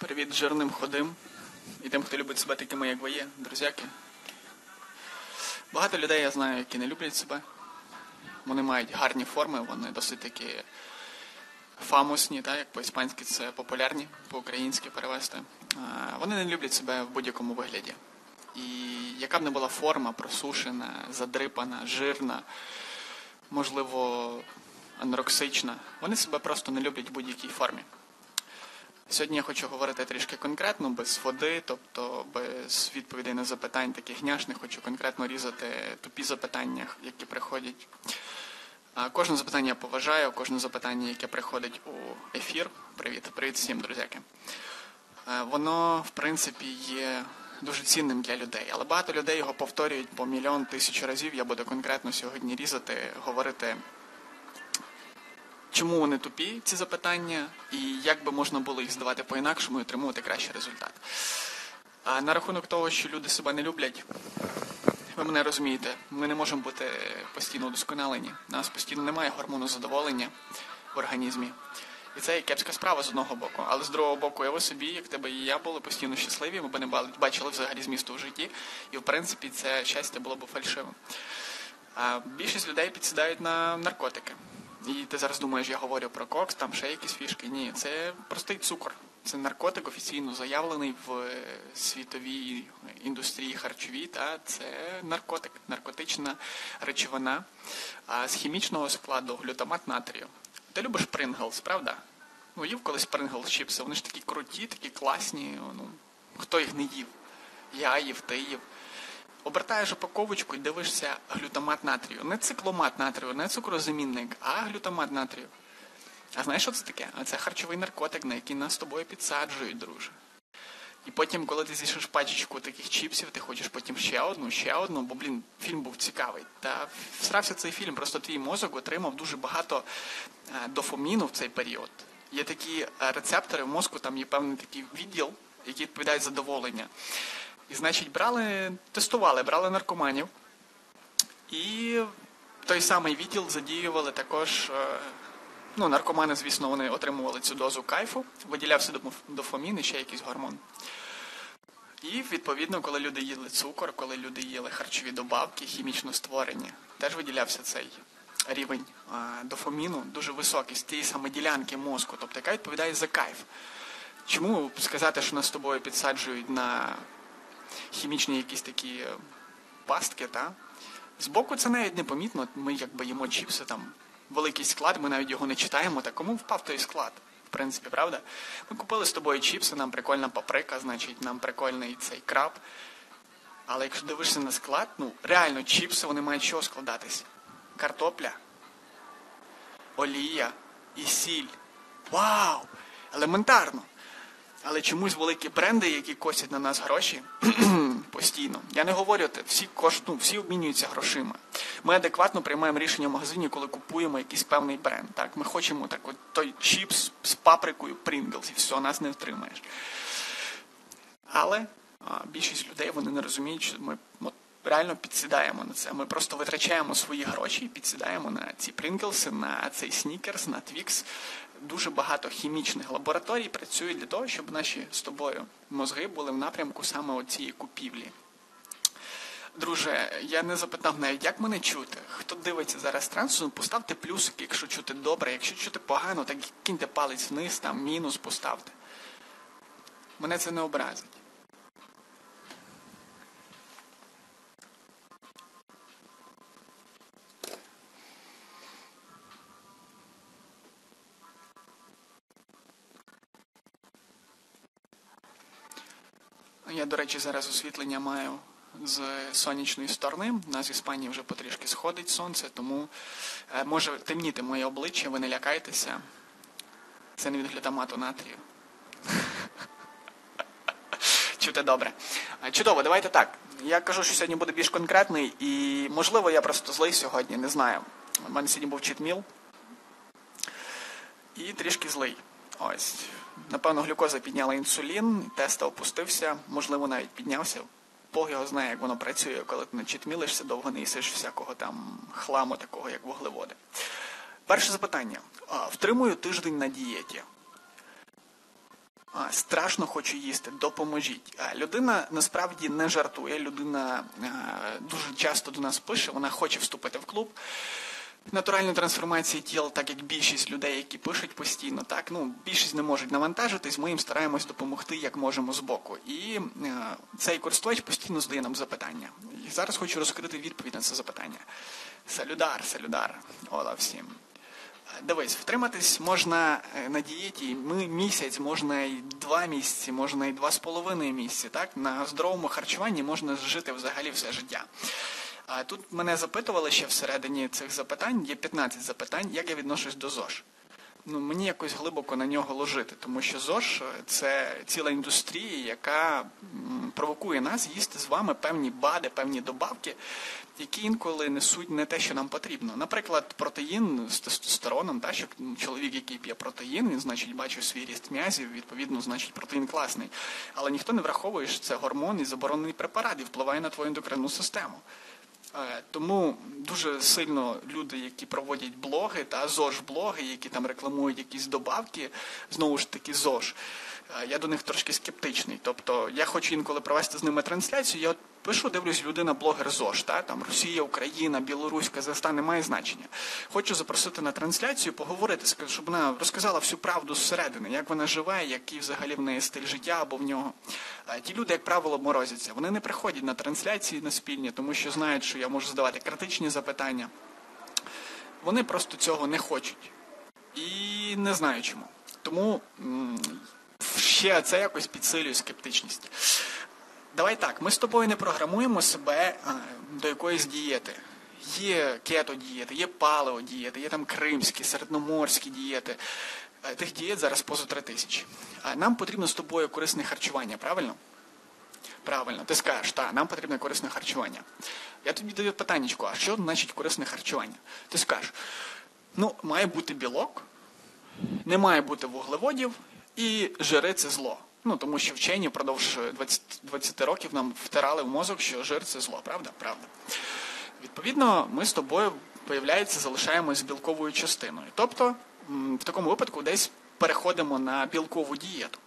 Привіт жирним, худим і тим, хто любить себе такими, як ви є, друзяки. Багато людей я знаю, які не люблять себе. Вони мають гарні форми, вони досить такі фамусні, так, як по-іспанськи це популярні, по-українськи перевести. Вони не люблять себе в будь-якому вигляді. І яка б не була форма, просушена, задрипана, жирна, можливо, анорексична, вони себе просто не люблять в будь-якій формі. Сьогодні я хочу говорити трішки конкретно, без води, тобто без відповідей на запитань таких няшних, хочу конкретно різати тупі запитання, які приходять. Кожне запитання я поважаю, кожне запитання, яке приходить у ефір, привіт всім, друзяки, воно, в принципі, є дуже цінним для людей, але багато людей його повторюють по мільйон, тисячу разів. Я буду конкретно сьогодні різати, говорити, чому вони тупі, ці запитання, і як би можна було їх задавати по-інакшому і отримувати кращий результат. А на рахунок того, що люди себе не люблять, ви мене розумієте, ми не можемо бути постійно удосконалені. У нас постійно немає гормону задоволення в організмі. І це є кепська справа з одного боку. Але з другого боку, я собі, як тебе і я, були постійно щасливі, ми б не бачили взагалі змісту в житті. І, в принципі, це щастя було б фальшивим. А більшість людей підсідають на наркотики. І ти зараз думаєш, я говорю про кокс, там ще якісь фішки. Ні, це простий цукор. Це наркотик, офіційно заявлений в світовій індустрії харчовій. Та це наркотик, наркотична речовина з хімічного складу глютамат натрію. Ти любиш Принглс, правда? Ну, їв колись Принглс чіпси, вони ж такі круті, такі класні. Ну, хто їх не їв? Я їв, ти їв. Обертаєш упаковочку і дивишся глютамат натрію. Не цикломат натрію, не цукрозамінник, а глютамат натрію. А знаєш, що це таке? Це харчовий наркотик, на який нас з тобою підсаджують, друже. І потім, коли ти з'їшиш пачечку таких чіпсів, ти хочеш потім ще одну, бо, фільм був цікавий. Та всрався цей фільм, просто твій мозок отримав дуже багато дофаміну в цей період. Є такі рецептори в мозку, там є певний такий відділ, який відповідає задоволення. І, значить, брали наркоманів, і той самий відділ задіювали також, наркомани, звісно, вони отримували цю дозу кайфу, виділявся дофамін і ще якийсь гормон. І, відповідно, коли люди їли цукор, коли люди їли харчові добавки, хімічно створені, теж виділявся цей рівень дофаміну дуже високий, з тієї саме ділянки мозку, тобто яка відповідає за кайф. Чому сказати, що нас з тобою підсаджують на хімічні якісь такі пастки, та? Збоку це навіть непомітно, ми якби їмо чіпси, там великий склад, ми навіть його не читаємо, та кому впав той склад, в принципі, правда? Ми купили з тобою чіпси, нам прикольна паприка, значить, нам прикольний цей краб, але якщо дивишся на склад, реально чіпси, вони мають чого складатись? Картопля, олія і сіль. Вау! Елементарно! Але чомусь великі бренди, які косять на нас гроші, постійно. Я не говорю, всі обмінюються грошима. Ми адекватно приймаємо рішення в магазині, коли купуємо якийсь певний бренд. Так? Ми хочемо той чіпс з паприкою Pringles, і все, нас не втримаєш. Але більшість людей, вони не розуміють, що ми реально підсідаємо на це. Ми просто витрачаємо свої гроші і підсідаємо на ці Pringles, на цей Snickers, на Twix. Дуже багато хімічних лабораторій працюють для того, щоб наші з тобою мозги були в напрямку саме оцієї купівлі. Друже, я не запитав навіть, як мене чути. Хто дивиться зараз трансу, поставте плюсики, якщо чути добре. Якщо чути погано, так киньте палець вниз, там мінус поставте. Мене це не образить. Я, до речі, зараз освітлення маю з сонячної сторони. У нас в Іспанії вже потрішки сходить сонце, тому може темніти моє обличчя, ви не лякайтеся. Це не від глютамату натрію. Чути добре. Чудово, давайте так. Я кажу, що сьогодні буде більш конкретний, і, можливо, я просто злий сьогодні, не знаю. У мене сьогодні був читміл. І трішки злий. Ось. Напевно, глюкоза підняла інсулін, тест опустився, можливо, навіть піднявся. Бог його знає, як воно працює, коли ти не читмілишся, довго не їсиш всякого там хламу такого, як вуглеводи. Перше запитання. Втримую тиждень на дієті. страшно хочу їсти, допоможіть. Людина насправді не жартує, людина дуже часто до нас пише, вона хоче вступити в клуб натуральної трансформації тіла, так як більшість людей, які пишуть постійно, так, більшість не можуть навантажитись, ми їм стараємось допомогти, як можемо збоку. І цей користувач постійно задає нам запитання. І зараз хочу розкрити відповідь на це запитання. Салюдар, ола всім. Дивись, втриматись можна на дієті місяць, можна і 2 місяці, можна і 2,5 місяці, так? На здоровому харчуванні можна жити взагалі все життя. Тут мене запитували ще всередині цих запитань, є 15 запитань, як я відношусь до ЗОЖ. Мені якось глибоко на нього ложити, тому що ЗОЖ – це ціла індустрія, яка провокує нас їсти з вами певні БАДи, певні добавки, які інколи несуть не те, що нам потрібно. Наприклад, протеїн з тестостероном, що чоловік, який п'є протеїн, він, значить, бачить свій ріст м'язів, відповідно, значить, протеїн класний. Але ніхто не враховує, що це гормон і заборонений препарат, і впливає на твою ендокринну систему. Тому дуже сильно люди, які проводять блоги, ЗОЖ-блоги, які там рекламують якісь добавки, знову ж таки ЗОЖ, я до них трошки скептичний. Тобто я хочу інколи провести з ними трансляцію, я пишу, дивлюсь, людина-блогер ЗОЖ, там Росія, Україна, Білорусь, Казахстан, не має значення. Хочу запросити на трансляцію, поговорити, щоб вона розказала всю правду зсередини, як вона живе, який взагалі в неї стиль життя або в нього. Ті люди, як правило, морозяться. Вони не приходять на трансляції на спільні, тому що знають, що я можу задавати критичні запитання. Вони просто цього не хочуть. І не знаю чому. Тому ще це якось підсилює скептичність. Давай так, ми з тобою не програмуємо себе до якоїсь дієти. Є кето-дієти, є палео-дієти, є там кримські, середноморські дієти. Тих дієт зараз поза 3000. Нам потрібно з тобою корисне харчування, правильно? Правильно, ти скажеш, нам потрібне корисне харчування. Я тобі даю питаннячко, а що значить корисне харчування? Ти скажеш, має бути білок, не має бути вуглеводів і жири – це зло. Тому що вчені впродовж 20 років нам втирали в мозок, що жир – це зло, правда? Правда. Відповідно, ми з тобою, виявляється, залишаємось з білковою частиною. Тобто, в такому випадку десь переходимо на білкову дієту.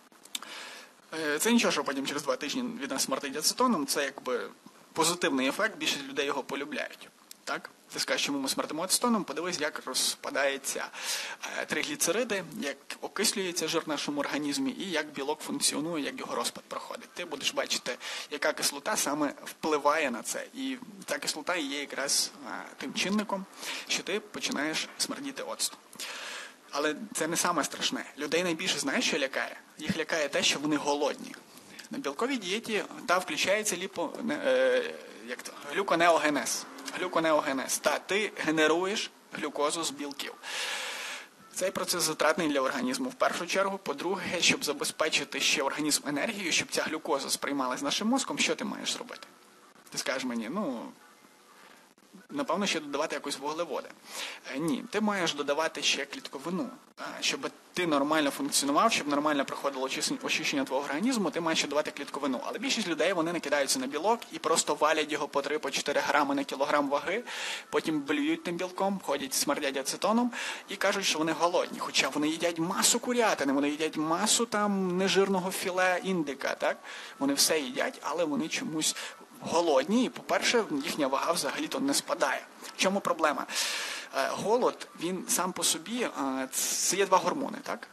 Це нічого, що потім через 2 тижні від нас смертить ацетоном, це якби позитивний ефект, більшість людей його полюбляють. Так? Ти скажеш, чому ми смертимо ацетоном, подивись, як розпадаються тригліцериди, як окислюється жир в нашому організмі і як білок функціонує, як його розпад проходить. Ти будеш бачити, яка кислота саме впливає на це. І ця кислота є якраз тим чинником, що ти починаєш смердіти оцтом. Але це не саме страшне. Людей найбільше знаєш, що лякає? Їх лякає те, що вони голодні. На білковій дієті включається глюконеогенез. Глюконеогенез. Ти генеруєш глюкозу з білків. Цей процес затратний для організму в першу чергу. По-друге, щоб забезпечити ще організм енергією, щоб ця глюкоза сприймалась нашим мозком, що ти маєш зробити? Ти скажеш мені, напевно, ще додавати якось вуглеводи. Ні, ти маєш додавати ще клітковину. Щоб ти нормально функціонував, щоб нормально проходило очищення твого організму, ти маєш ще додавати клітковину. Але більшість людей, вони накидаються на білок і просто валять його по 3-4 грами на кілограм ваги, потім блюють тим білком, ходять, смердять ацетоном і кажуть, що вони голодні. Хоча вони їдять масу курятини, вони їдять масу нежирного філе індика, так? Вони все їдять, але вони чомусь голодні, і, по-перше, їхня вага взагалі-то не спадає. В чому проблема? Голод, він сам по собі, це є 2 гормони, так?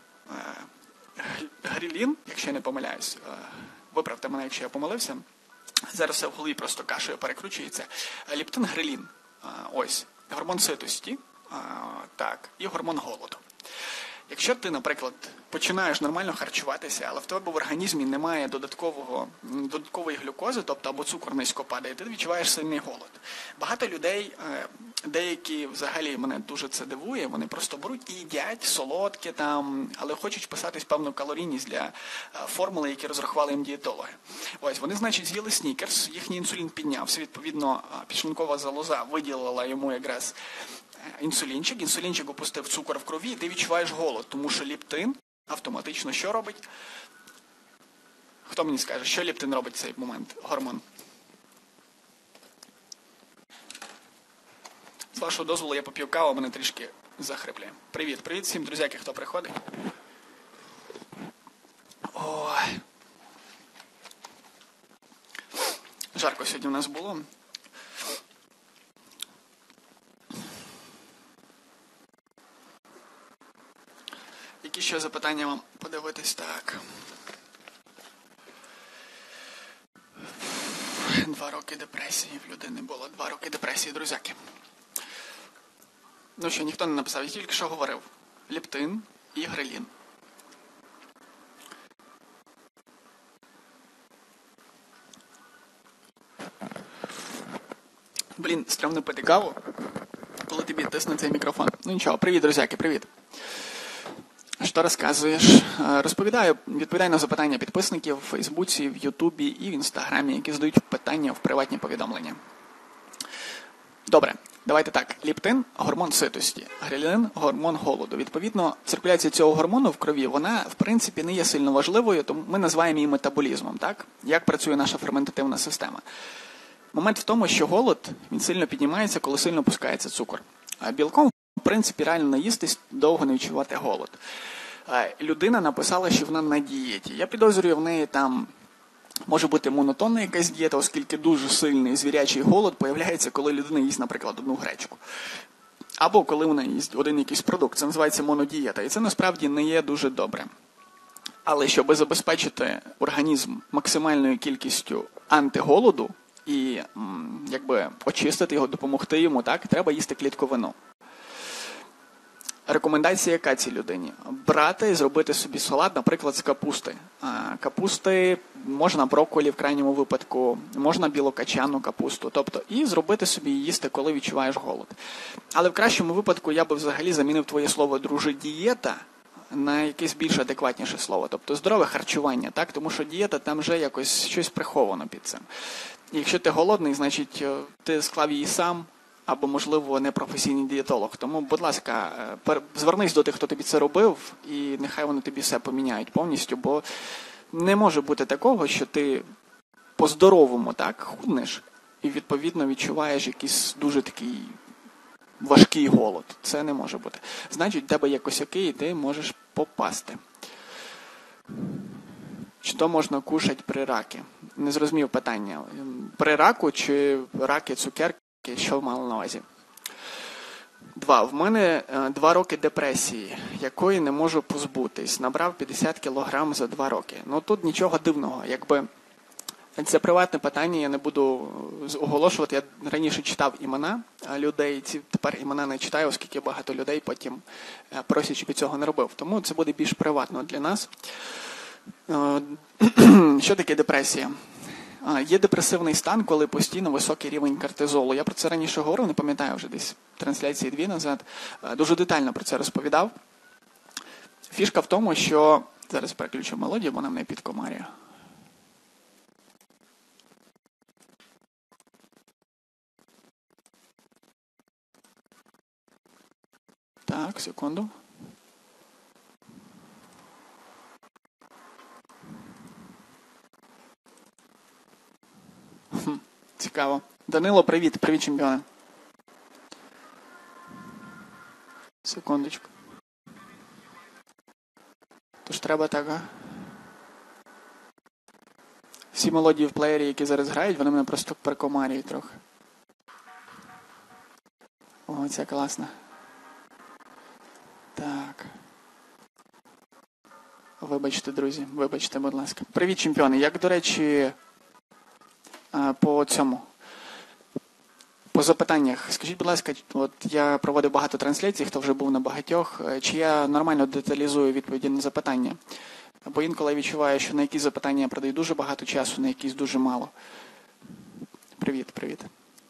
Грелін, якщо я не помиляюсь, виправте мене, якщо я помилився, зараз все в голові просто кашею перекручується. Лептин, грелін, ось, гормон ситості, так, і гормон голоду. Якщо ти, наприклад, починаєш нормально харчуватися, але в тебе в організмі немає додаткової глюкози, тобто або цукор низько падає, ти відчуваєш сильний голод. Багато людей, деякі взагалі мене дуже це дивує, вони просто беруть і їдять солодке але хочуть вписатись певну калорійність для формули, які розрахували їм дієтологи. Ось, вони, значить, з'їли снікерс, їхній інсулін піднявся, відповідно, підшлункова залоза виділила йому якраз інсулінчик опустив цукор в крові, і ти відчуваєш голод, тому що лептин автоматично що робить? Хто мені скаже, що лептин робить в цей момент, гормон? З вашого дозволу я поп'ю каву, мене трішки захриплює. Привіт всім, друзяки, хто приходить. Ой. Жарко сьогодні в нас було. Які ще запитання вам подивитись? Так. 2 роки депресії в людини було. 2 роки депресії, друзяки. Ну що, ніхто не написав, я тільки що говорив. Лептин і грелін. Блін, стрьомно пити каву, коли тобі тисне цей мікрофон. Ну нічого, привіт, друзяки, привіт. Що розказуєш? Розповідаю, відповідаю на запитання підписників в Фейсбуці, в Ютубі і в Інстаграмі, які задають питання в приватні повідомлення. Добре, давайте так. Лептин – гормон ситості, грелін – гормон голоду. Відповідно, циркуляція цього гормону в крові, вона, в принципі, не є сильно важливою, тому ми називаємо її метаболізмом, так? Як працює наша ферментативна система. Момент в тому, що голод, він сильно піднімається, коли сильно опускається цукор. А білком, в принципі, реально наїстись, довго не відчувати голод. Людина написала, що вона на дієті. Я підозрюю, в неї там може бути монотонна якась дієта, оскільки дуже сильний звірячий голод появляється, коли людина їсть, наприклад, одну гречку. Або коли вона їсть один якийсь продукт. Це називається монодієта. І це насправді не є дуже добре. Але щоб забезпечити організм максимальною кількістю антиголоду і якби очистити його, допомогти йому, так, треба їсти клітковину. Рекомендація яка цій людині? Брати і зробити собі салат, наприклад, з капусти. Капусти, можна брокколі в крайньому випадку, можна білокачану капусту. Тобто, і зробити собі їсти, коли відчуваєш голод. Але в кращому випадку я би взагалі замінив твоє слово «друже дієта» на якесь більш адекватніше слово. Тобто здорове харчування, так? Тому що дієта там вже якось щось приховано під цим. І якщо ти голодний, значить ти склав її сам, або, можливо, непрофесійний дієтолог. Тому, будь ласка, звернись до тих, хто тобі це робив, і нехай вони тобі все поміняють повністю, бо не може бути такого, що ти по-здоровому так худнеш і, відповідно, відчуваєш якийсь дуже такий важкий голод. Це не може бути. Значить, в тебе є косяки, і ти можеш попасти. Чи то можна кушати при ракі? Не зрозумів питання. При раку чи раки, цукерки? Що мало на увазі? 2. В мене 2 роки депресії, якої не можу позбутись. Набрав 50 кг за 2 роки. Ну тут нічого дивного. Якби це приватне питання, я не буду оголошувати. Я раніше читав імена людей, тепер імена не читаю, оскільки багато людей потім просять, щоб я цього не робив. Тому це буде більш приватно для нас. Що таке депресія? Є депресивний стан, коли постійно високий рівень кортизолу. Я про це раніше говорив, не пам'ятаю вже десь трансляції 2 назад. Дуже детально про це розповідав. Фішка в тому, що... Зараз переключу мелодію, бо вона мене підкомарює. Так, секунду. Цікаво. Данило, привіт. Привіт, чемпіоне. Секундочку. Тож треба так, а? Всі мелодії в плеєрі, які зараз грають, вони мене просто прикомарюють трохи. О, це класно. Так. Вибачте, друзі. Вибачте, будь ласка. Привіт, чемпіони. Як, до речі, по цьому? По запитаннях. Скажіть, будь ласка, от я проводив багато трансляцій, хто вже був на багатьох. Чи я нормально деталізую відповіді на запитання? Бо інколи я відчуваю, що на якісь запитання я продаю дуже багато часу, на якісь дуже мало. Привіт, привіт.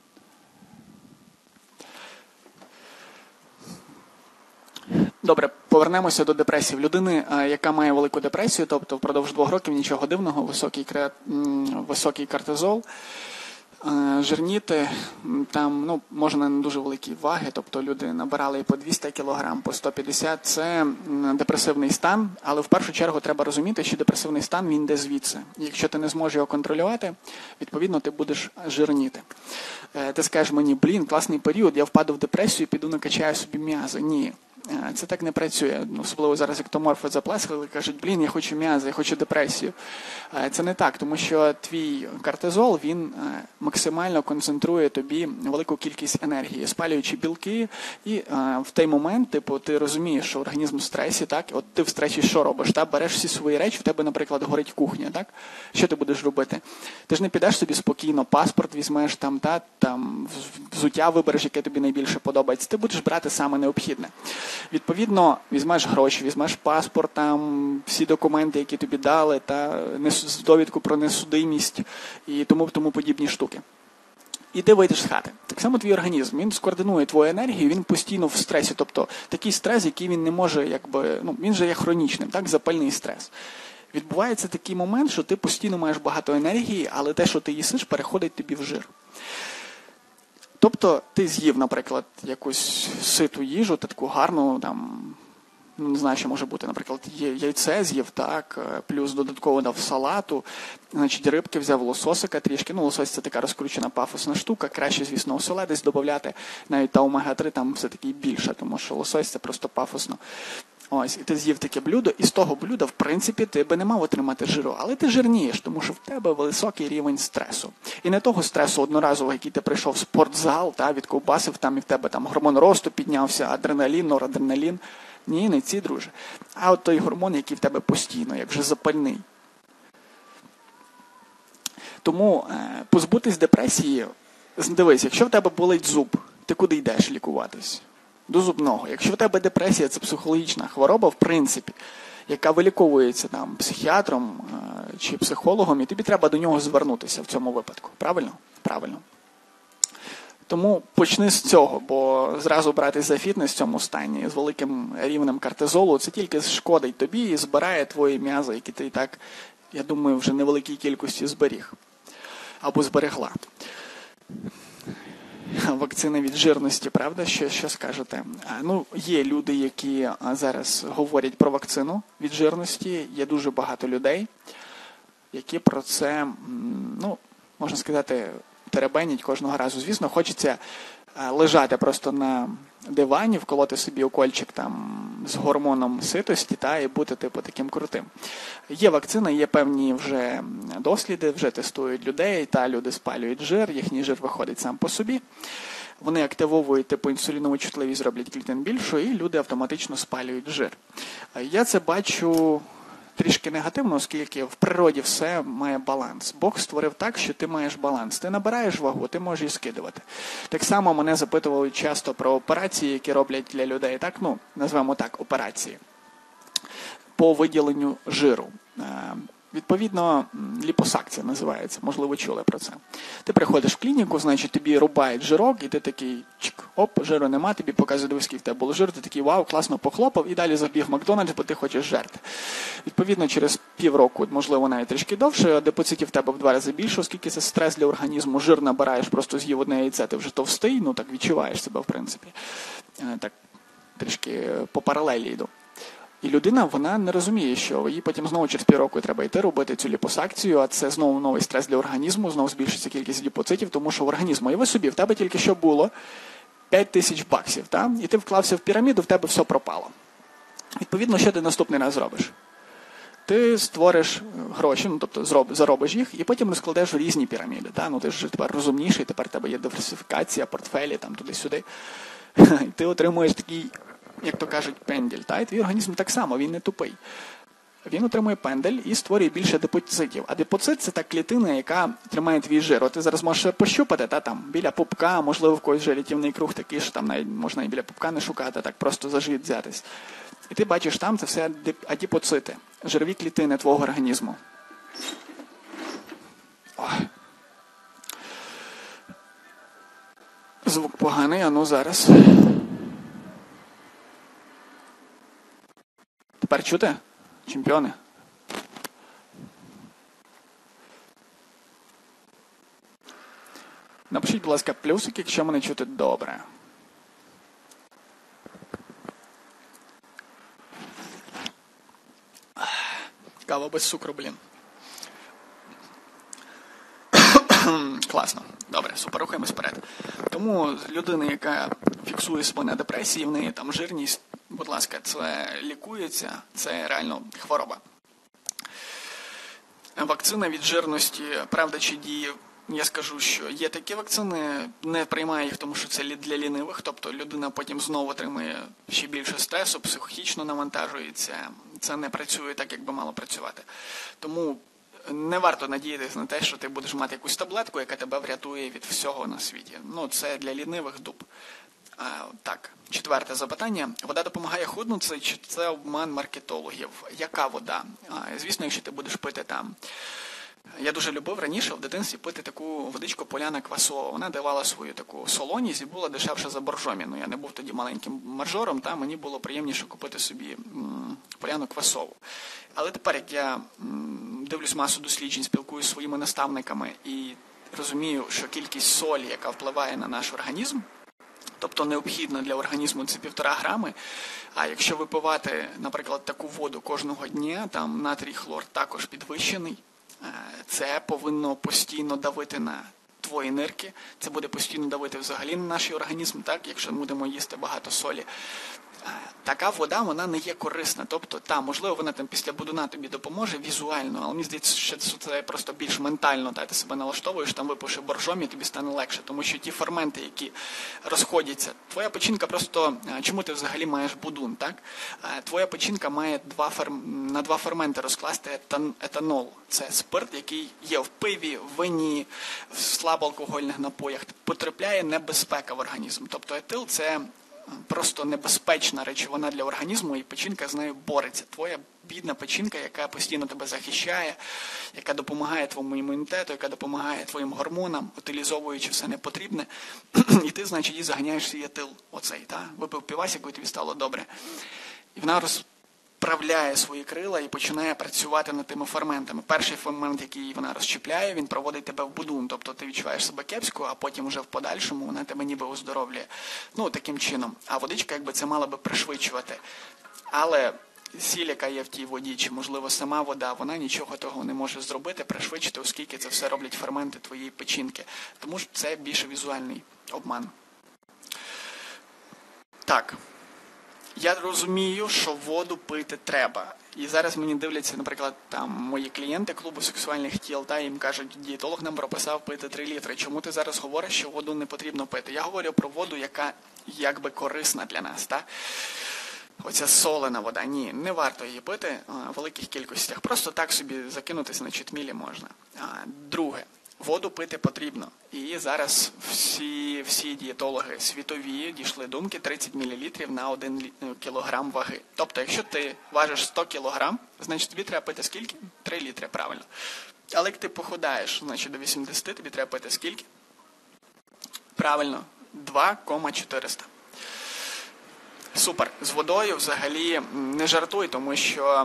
Добре, повернемося до депресії. В людини, яка має велику депресію, тобто впродовж 2 років нічого дивного, високий кортизол, жирніти, там можна не дуже великі ваги, тобто люди набирали по 200 кг, по 150, це депресивний стан, але в першу чергу треба розуміти, що депресивний стан, він йде звідси. Якщо ти не зможеш його контролювати, відповідно ти будеш жирніти. Ти скажеш мені, класний період, я впаду в депресію, піду накачаю собі м'язи. Ні. Це так не працює. Особливо зараз ектоморфи заплескали, кажуть, блін, я хочу м'язи, я хочу депресію. Це не так, тому що твій кортизол, він максимально концентрує тобі велику кількість енергії, спалюючи білки, і в той момент, ти розумієш, що організм в стресі, так, от ти в стресі що робиш? Береш всі свої речі, в тебе, наприклад, горить кухня, так? Що ти будеш робити? Ти ж не підеш собі спокійно, паспорт візьмеш, там взуття вибереш, яке тобі найбільше подобається. Ти будеш брати саме необхідне. Відповідно, візьмеш гроші, візьмеш паспорт, там, всі документи, які тобі дали, та довідку про несудимість і тому подібні штуки. І ти вийдеш з хати. Так само твій організм, він скоординує твою енергію, він постійно в стресі. Тобто такий стрес, який він не може, він же є хронічним, так, запальний стрес. Відбувається такий момент, що ти постійно маєш багато енергії, але те, що ти їсиш, переходить тобі в жир. Тобто ти з'їв, наприклад, якусь ситу їжу, таку гарну, там, не знаю, що може бути, наприклад, яйце з'їв, так, плюс додатково дав салату, значить, рибки взяв, лососика трішки, лосось це така розкручена пафосна штука, краще, звісно, оселедець додати, навіть та омега-3 там все-таки більше, тому що лосось це просто пафосно. Ось, і ти з'їв таке блюдо, і з того блюда, в принципі, ти би не мав отримати жиру, але ти жирнієш, тому що в тебе високий рівень стресу. І не того стресу одноразового, який ти прийшов в спортзал, відковбасив, там, і в тебе там гормон росту піднявся, адреналін, норадреналін. Ні, не ці, друже. А от той гормон, який в тебе постійно, як вже запальний. Тому позбутись депресії, дивись, якщо в тебе болить зуб, ти куди йдеш лікуватись? До зубного. Якщо в тебе депресія, це психологічна хвороба, в принципі, яка виліковується там психіатром чи психологом, і тобі треба до нього звернутися в цьому випадку. Правильно? Правильно. Тому почни з цього, бо зразу братись за фітнес в цьому стані з великим рівнем кортизолу, це тільки шкодить тобі і збирає твої м'язи, які ти і так, я думаю, вже невеликій кількості зберіг. Або зберегла. Вакцина від жирності, правда? Що скажете? Є люди, які зараз говорять про вакцину від жирності. Є дуже багато людей, які про це, можна сказати, теребенять кожного разу. Звісно, хочеться лежати просто на дивані, вколоти собі укольчик там з гормоном ситості і бути таким крутим. Є вакцина, є певні вже досліди, вже тестують людей, люди спалюють жир, їхній жир виходить сам по собі. Вони активовують інсулінову чутливість, роблять клітин більшу, і люди автоматично спалюють жир. Я це бачу трішки негативно, оскільки в природі все має баланс. Бог створив так, що ти маєш баланс. Ти набираєш вагу, ти можеш її скидувати. Так само мене запитували часто про операції, які роблять для людей, назвемо так, операції по виділенню жиру. Відповідно, ліпосакція називається, можливо, чули про це. Ти приходиш в клініку, значить, тобі рубають жирок, і ти такий, жиру нема, тобі показує, дивись, скільки в тебе було жиру, ти такий, вау, класно похлопав, і далі забіг в Макдональдс, бо ти хочеш жерти. Відповідно, через півроку, можливо, навіть трішки довше, депоцитів в тебе в 2 рази більше, оскільки це стрес для організму, жир набираєш, просто з'їв одне яйце, ти вже товстий, так відчуваєш себе, в принципі. Так, трішки по паралелі йду. І людина, вона не розуміє, що їй потім знову через півроку треба йти робити цю ліпосакцію, а це знову новий стрес для організму, знову збільшиться кількість ліпоцитів, тому що в організму, уяви собі, в тебе тільки що було $5000, і ти вклався в піраміду, в тебе все пропало. Відповідно, що ти наступний раз зробиш? Ти створиш гроші, тобто заробиш їх, і потім розкладеш в різні піраміди. Ти ж тепер розумніший, тепер в тебе є диверсифікація, портфелі, туди-сюди. І ти отримуєш такий, як то кажуть, пендель. І твій організм так само, він не тупий. Він отримує пендель і створює більше депоцитів. А депоцит – це та клітина, яка тримає твій жир. Ти зараз можеш пощупати, біля пупка, можливо, в когось вже літівний круг такий, що там навіть можна і біля пупка не шукати, так просто за живіт взятись. І ти бачиш, там це все адіпоцити, жирові клітини твого організму. Звук поганий, зараз. Тепер чути? Чемпіони? Напишіть, будь ласка, плюсики, якщо мене чути добре. Кава без цукру, Класно. Добре, супер, рухаємось вперед. Тому людина, яка фіксує себе на депресії, в неї там жирність будь ласка, це лікується, це реально хвороба. Вакцина від жирності, правда чи діє? Я скажу, що є такі вакцини, не приймаю їх, тому що це для лінивих, тобто людина потім знову отримує ще більше стресу, психічно навантажується, це не працює так, як би мало працювати. Тому не варто надіятися на те, що ти будеш мати якусь таблетку, яка тебе врятує від всього на світі. Це для лінивих дуб. Так, четверте запитання. Вода допомагає худнути, чи це обман маркетологів? Яка вода? Звісно, якщо ти будеш пити там. Я дуже любив раніше в дитинстві пити таку водичку Поляна Квасова. Вона давала свою таку солоність і була дешевша за боржомі. Я не був тоді маленьким мажором, мені було приємніше купити собі Поляну Квасову. Але тепер, як я дивлюсь масу досліджень, спілкуюся зі своїми наставниками і розумію, що кількість солі, яка впливає на наш організм, тобто необхідно для організму це 1,5 грами, а якщо випивати, наприклад, таку воду кожного дня, там натрій, хлор також підвищений, це повинно постійно давити на твої нирки, це буде постійно давити взагалі на наш організм, так, якщо ми будемо їсти багато солі. Така вода, вона не є корисна. Тобто, можливо, вона там після будуна тобі допоможе візуально, але мені здається, що це просто більш ментально, ти себе налаштовуєш, випивши боржомі, тобі стане легше, тому що ті ферменти, які розходяться, твоя печінка просто, чому ти взагалі маєш будун, так? Твоя печінка має на 2 ферменти розкласти етанол. Це спирт, який є в пиві, в вині, в слабоалкогольних напоях. Потрапляє небезпека в організм. Тобто етил – це просто небезпечна речовина для організму, і печінка з нею бореться. Твоя бідна печінка, яка постійно тебе захищає, яка допомагає твоєму імунітету, яка допомагає твоїм гормонам, утилізовуючи все непотрібне, і ти, значить, їй заганяєш свій етил, випив півасіку, і тобі стало добре. І вона розправляє свої крила і починає працювати над тими ферментами. Перший фермент, який вона розщепляє, він проводить тебе в будун, тобто ти відчуваєш себе кепсько, а потім вже в подальшому вона тебе ніби оздоровлює. Таким чином. А водичка, це мала би пришвидшувати. Але сіль, яка є в тій воді, чи, можливо, сама вода, вона нічого того не може зробити, пришвидшити, оскільки це все роблять ферменти твоєї печінки. Тому що це більше візуальний обман. Так. Я розумію, що воду пити треба. І зараз мені дивляться, наприклад, мої клієнти клубу сексуальних тіл, їм кажуть, дієтолог нам прописав пити 3 літри. Чому ти зараз говориш, що воду не потрібно пити? Я говорю про воду, яка якби корисна для нас. Оця солена вода. Ні, не варто її пити в великих кількостях. Просто так собі закинутися на читмілі можна. Друге. Воду пити потрібно. І зараз всі дієтологи світові дійшли думки 30 мл на 1 кілограм ваги. Тобто, якщо ти важиш 100 кілограм, значить тобі треба пити скільки? 3 літри, правильно. Але як ти похудаєш, значить до 80 тобі треба пити скільки? Правильно, 2,400. Супер. З водою взагалі не жартуй, тому що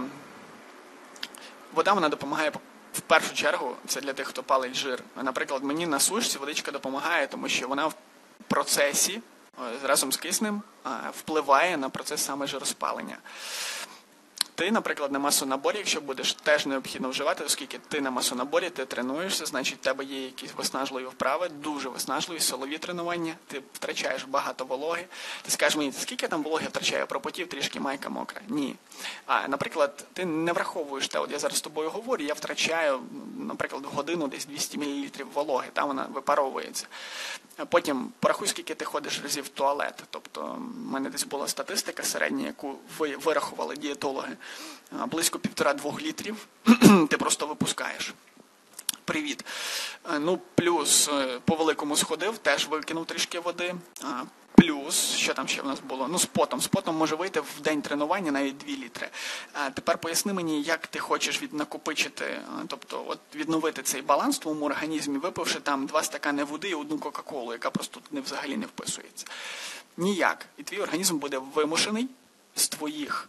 вода, вона допомагає в першу чергу, це для тих, хто палить жир. Наприклад, мені на сушці водичка допомагає, тому що вона в процесі, разом з киснем, впливає на процес саме жироспалення. Ти, наприклад, на масонаборі, якщо будеш, теж необхідно вживати, оскільки ти на масонаборі, ти тренуєшся, значить в тебе є якісь виснажливі вправи, дуже виснажливі, силові тренування, ти втрачаєш багато вологи. Ти скажеш мені, скільки я там вологи втрачаю, пропотів трішки, майка мокра. Ні. Наприклад, ти не враховуєш те, от я зараз з тобою говорю, я втрачаю, наприклад, в годину десь 200 мл вологи, там вона випаровується. Потім порахуй, скільки ти ходиш разів в туалет. Тобто, в мене десь була статистика середня, яку вирахували дієтологи. Близько 1,5-2 літрів ти просто випускаєш. Привіт. Плюс по великому сходив, теж викинув трішки води. Плюс, що там ще в нас було? З потом. З потом може вийти в день тренування навіть 2 літри. Тепер поясни мені, як ти хочеш накопичити, тобто відновити цей баланс в твоєму організмі, випивши 2 стакани води і 1 кока-колу, яка просто взагалі не вписується. Ніяк. І твій організм буде вимушений з твоїх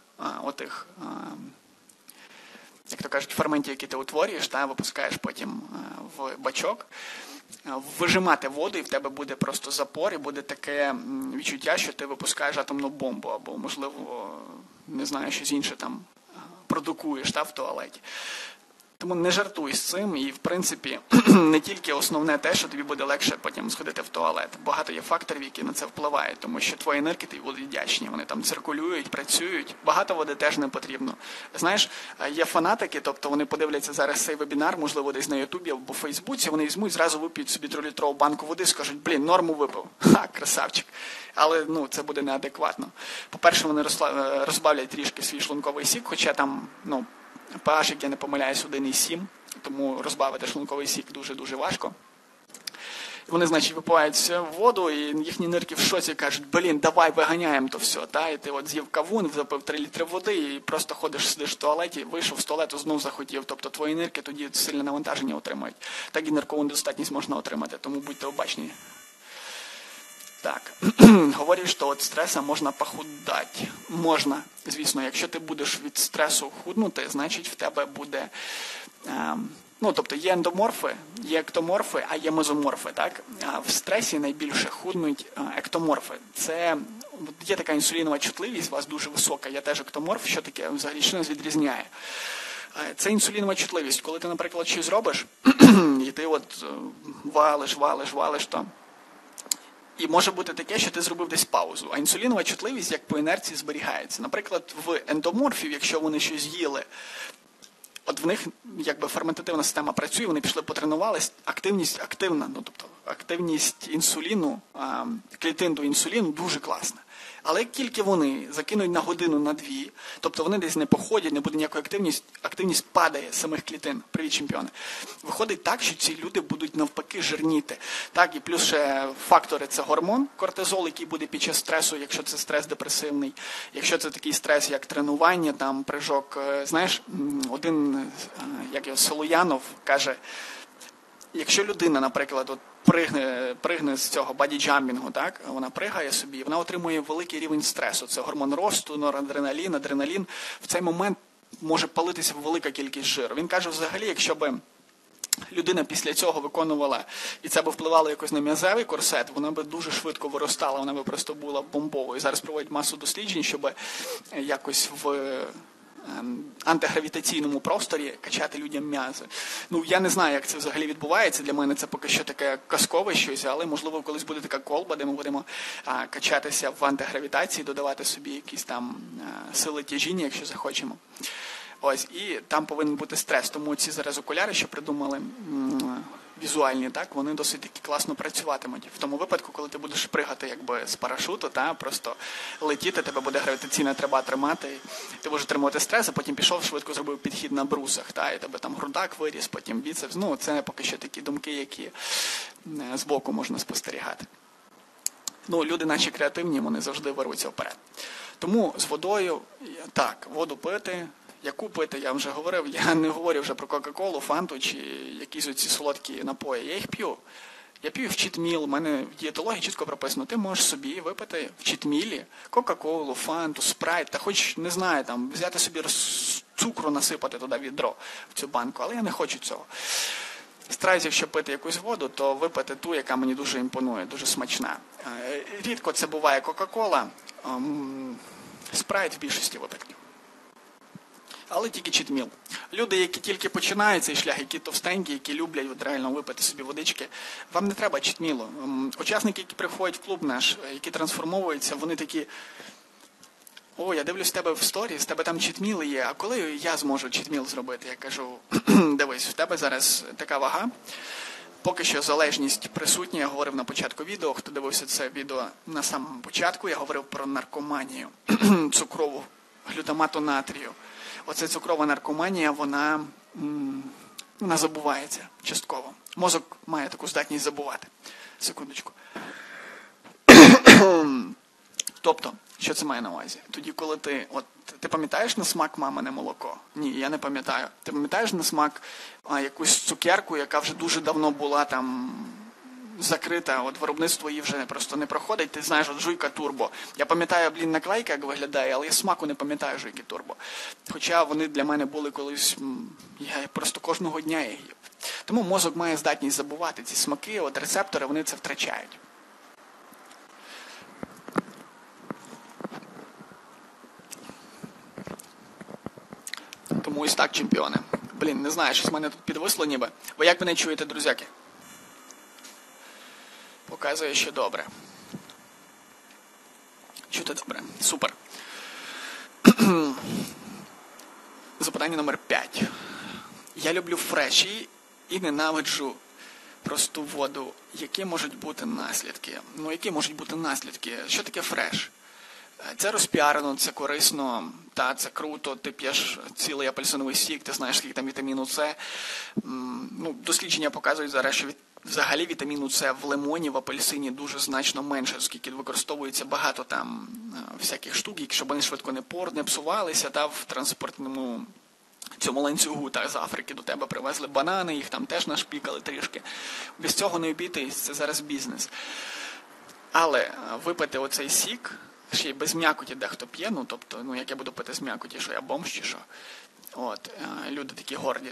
як то кажуть, ферментів, які ти утворюєш, випускаєш потім в бачок, вижимати воду, і в тебе буде просто запор, і буде таке відчуття, що ти випускаєш атомну бомбу, або, можливо, не знаю, щось інше продукуєш в туалеті. Тому не жартуй з цим і, в принципі, не тільки основне те, що тобі буде легше потім сходити в туалет. Багато є факторів, які на це впливають, тому що твої нирки тобі будуть вдячні, вони там циркулюють, працюють. Багато води теж не потрібно. Знаєш, є фанатики, тобто вони подивляться зараз цей вебінар, можливо, десь на Ютубі або в Фейсбуці, вони візьмуть, зразу вип'ють собі 3-літрову банку води, скажуть, блін, норму випив. Ха, красавчик. Але, це буде неадекватно. По-перше, вони розбавлять трішки свій шлунковий сік, хоча там, pH, як я не помиляюсь, 1,7, тому розбавити шлунковий сік дуже-дуже важко. Вони, значить, випивають воду, і їхні нирки в шоці кажуть, блін, давай виганяємо то все. І ти з'їв кавун, запив 3 літри води, і просто ходиш, сидиш в туалеті, вийшов з туалету, знов захотів. Тобто твої нирки тоді сильне навантаження отримають. Так і ниркову недостатність можна отримати, тому будьте обачні. Так, говориш, що від стресу можна похудати. Можна, звісно, якщо ти будеш від стресу худнути, значить в тебе буде, тобто є ендоморфи, є ектоморфи, а є мезоморфи, так? А в стресі найбільше худнуть ектоморфи. Це, є така інсулінова чутливість, у вас дуже висока, я теж ектоморф, що таке взагалі, що нас відрізняє? Це інсулінова чутливість, коли ти, наприклад, щось робиш, і ти валиш, то і може бути таке, що ти зробив десь паузу. А інсулінова чутливість, як по інерції, зберігається. Наприклад, в ендоморфів, якщо вони щось їли, от в них якби ферментативна система працює, вони пішли потренувались, активність активна, тобто активність інсуліну, клітин до інсуліну дуже класна. Але як тільки вони закинуть на годину, на дві, тобто вони десь не походять, не буде ніякої активність падає з самих клітин. Привіт, чемпіони. Виходить так, що ці люди будуть навпаки жирніти. Так, і плюс ще фактори – це гормон, кортизол, який буде під час стресу, якщо це стрес депресивний. Якщо це такий стрес, як тренування, там, прыжок. Знаєш, один, як його, Солоянов каже, якщо людина, наприклад, пригне з цього баді-джампінгу, так, вона пригає собі, вона отримує великий рівень стресу. Це гормон росту, норадреналін, адреналін. В цей момент може палитися велика кількість жиру. Він каже, взагалі, якщо б людина після цього виконувала, і це б впливало якось на м'язевий корсет, вона б дуже швидко виростала, вона б просто була бомбовою. Зараз проводять масу досліджень, щоб якось в антигравітаційному просторі качати людям м'язи. Я не знаю, як це взагалі відбувається. Для мене це поки що таке казкове щось, але, можливо, колись буде така колба, де ми будемо качатися в антигравітації, додавати собі якісь там сили тяжіння, якщо захочемо. Ось, і там повинен бути стрес. Тому ці зараз окуляри, що придумали, візуальні, так, вони досить таки класно працюватимуть. В тому випадку, коли ти будеш пригати якби з парашуту, просто летіти, тебе буде гравітаційна треба тримати, ти будеш отримувати стрес, а потім пішов, швидко зробив підхід на брусах, і тебе там грудак виріс, потім біцепс. Це поки що такі думки, які збоку можна спостерігати. Люди наші креативні, вони завжди вируться вперед. Тому з водою, так, воду пити. Яку пити, я вже говорив, я не говорю вже про Кока-Колу, Фанту чи якісь оці солодкі напої. Я їх п'ю. Я п'ю в читміл, у мене в дієтології чітко прописано, ти можеш собі випити в читмілі Кока-Колу, Фанту, Спрайт, та хоч, не знаю, там, взяти собі цукру, насипати туди відро в цю банку, але я не хочу цього. Стараюсь, якщо пити якусь воду, то випити ту, яка мені дуже імпонує, дуже смачна. Рідко це буває Кока-Кола, Спрайт в більшості випадків. Але тільки читміл. Люди, які тільки починають цей шлях, які товстенькі, які люблять реально випити собі водички, вам не треба читмілу. Учасники, які приходять в клуб наш, які трансформовуються, вони такі, я дивлюсь в тебе в сторі, з тебе там читміли є, а коли я зможу читміл зробити? Я кажу, дивись, в тебе зараз така вага, поки що залежність присутня, я говорив на початку відео, хто дивився це відео на самому початку, я говорив про наркоманію, цукрову, глютамату натрію. Оця цукрова наркоманія, вона забувається частково. Мозок має таку здатність забувати. Секундочку. Тобто, що це має на увазі? Тоді, коли ти пам'ятаєш на смак мамине молоко? Ні, я не пам'ятаю. Ти пам'ятаєш на смак якусь цукерку, яка вже дуже давно була там закрита, виробництво її вже просто не проходить, ти знаєш, жуйка турбо. Я пам'ятаю, наклейка, як виглядає, але я смаку не пам'ятаю жуйки турбо. Хоча вони для мене були колись, я просто кожного дня їх їв. Тому мозок має здатність забувати ці смаки, рецептори, вони це втрачають. Тому ось так, чемпіони. Блін, не знаю, щось в мене тут підвисло ніби. Ви як мене чуєте, друзяки? Показує, що добре. Чути добре. Супер. Запитання номер 5. Я люблю фреші і ненавиджу просту воду. Які можуть бути наслідки? Ну, які можуть бути наслідки? Що таке фреш? Це розпіарено, це корисно, та це круто, ти п'єш цілий апельсиновий сік, ти знаєш, скільки там вітаміну С. Ну, дослідження показують зараз, що взагалі вітаміну С в лимоні, в апельсині дуже значно менше, оскільки використовується багато там всяких штук, щоб вони швидко не псувалися, та в транспортному цьому ланцюгу та з Африки до тебе привезли банани, їх там теж нашпікали трішки. Без цього не обійтись, це зараз бізнес. Але випити оцей сік, ще й без м'якоті дехто п'є, ну, тобто, ну, як я буду пити з м'якоті, що я бомж чи що. От, люди такі горді,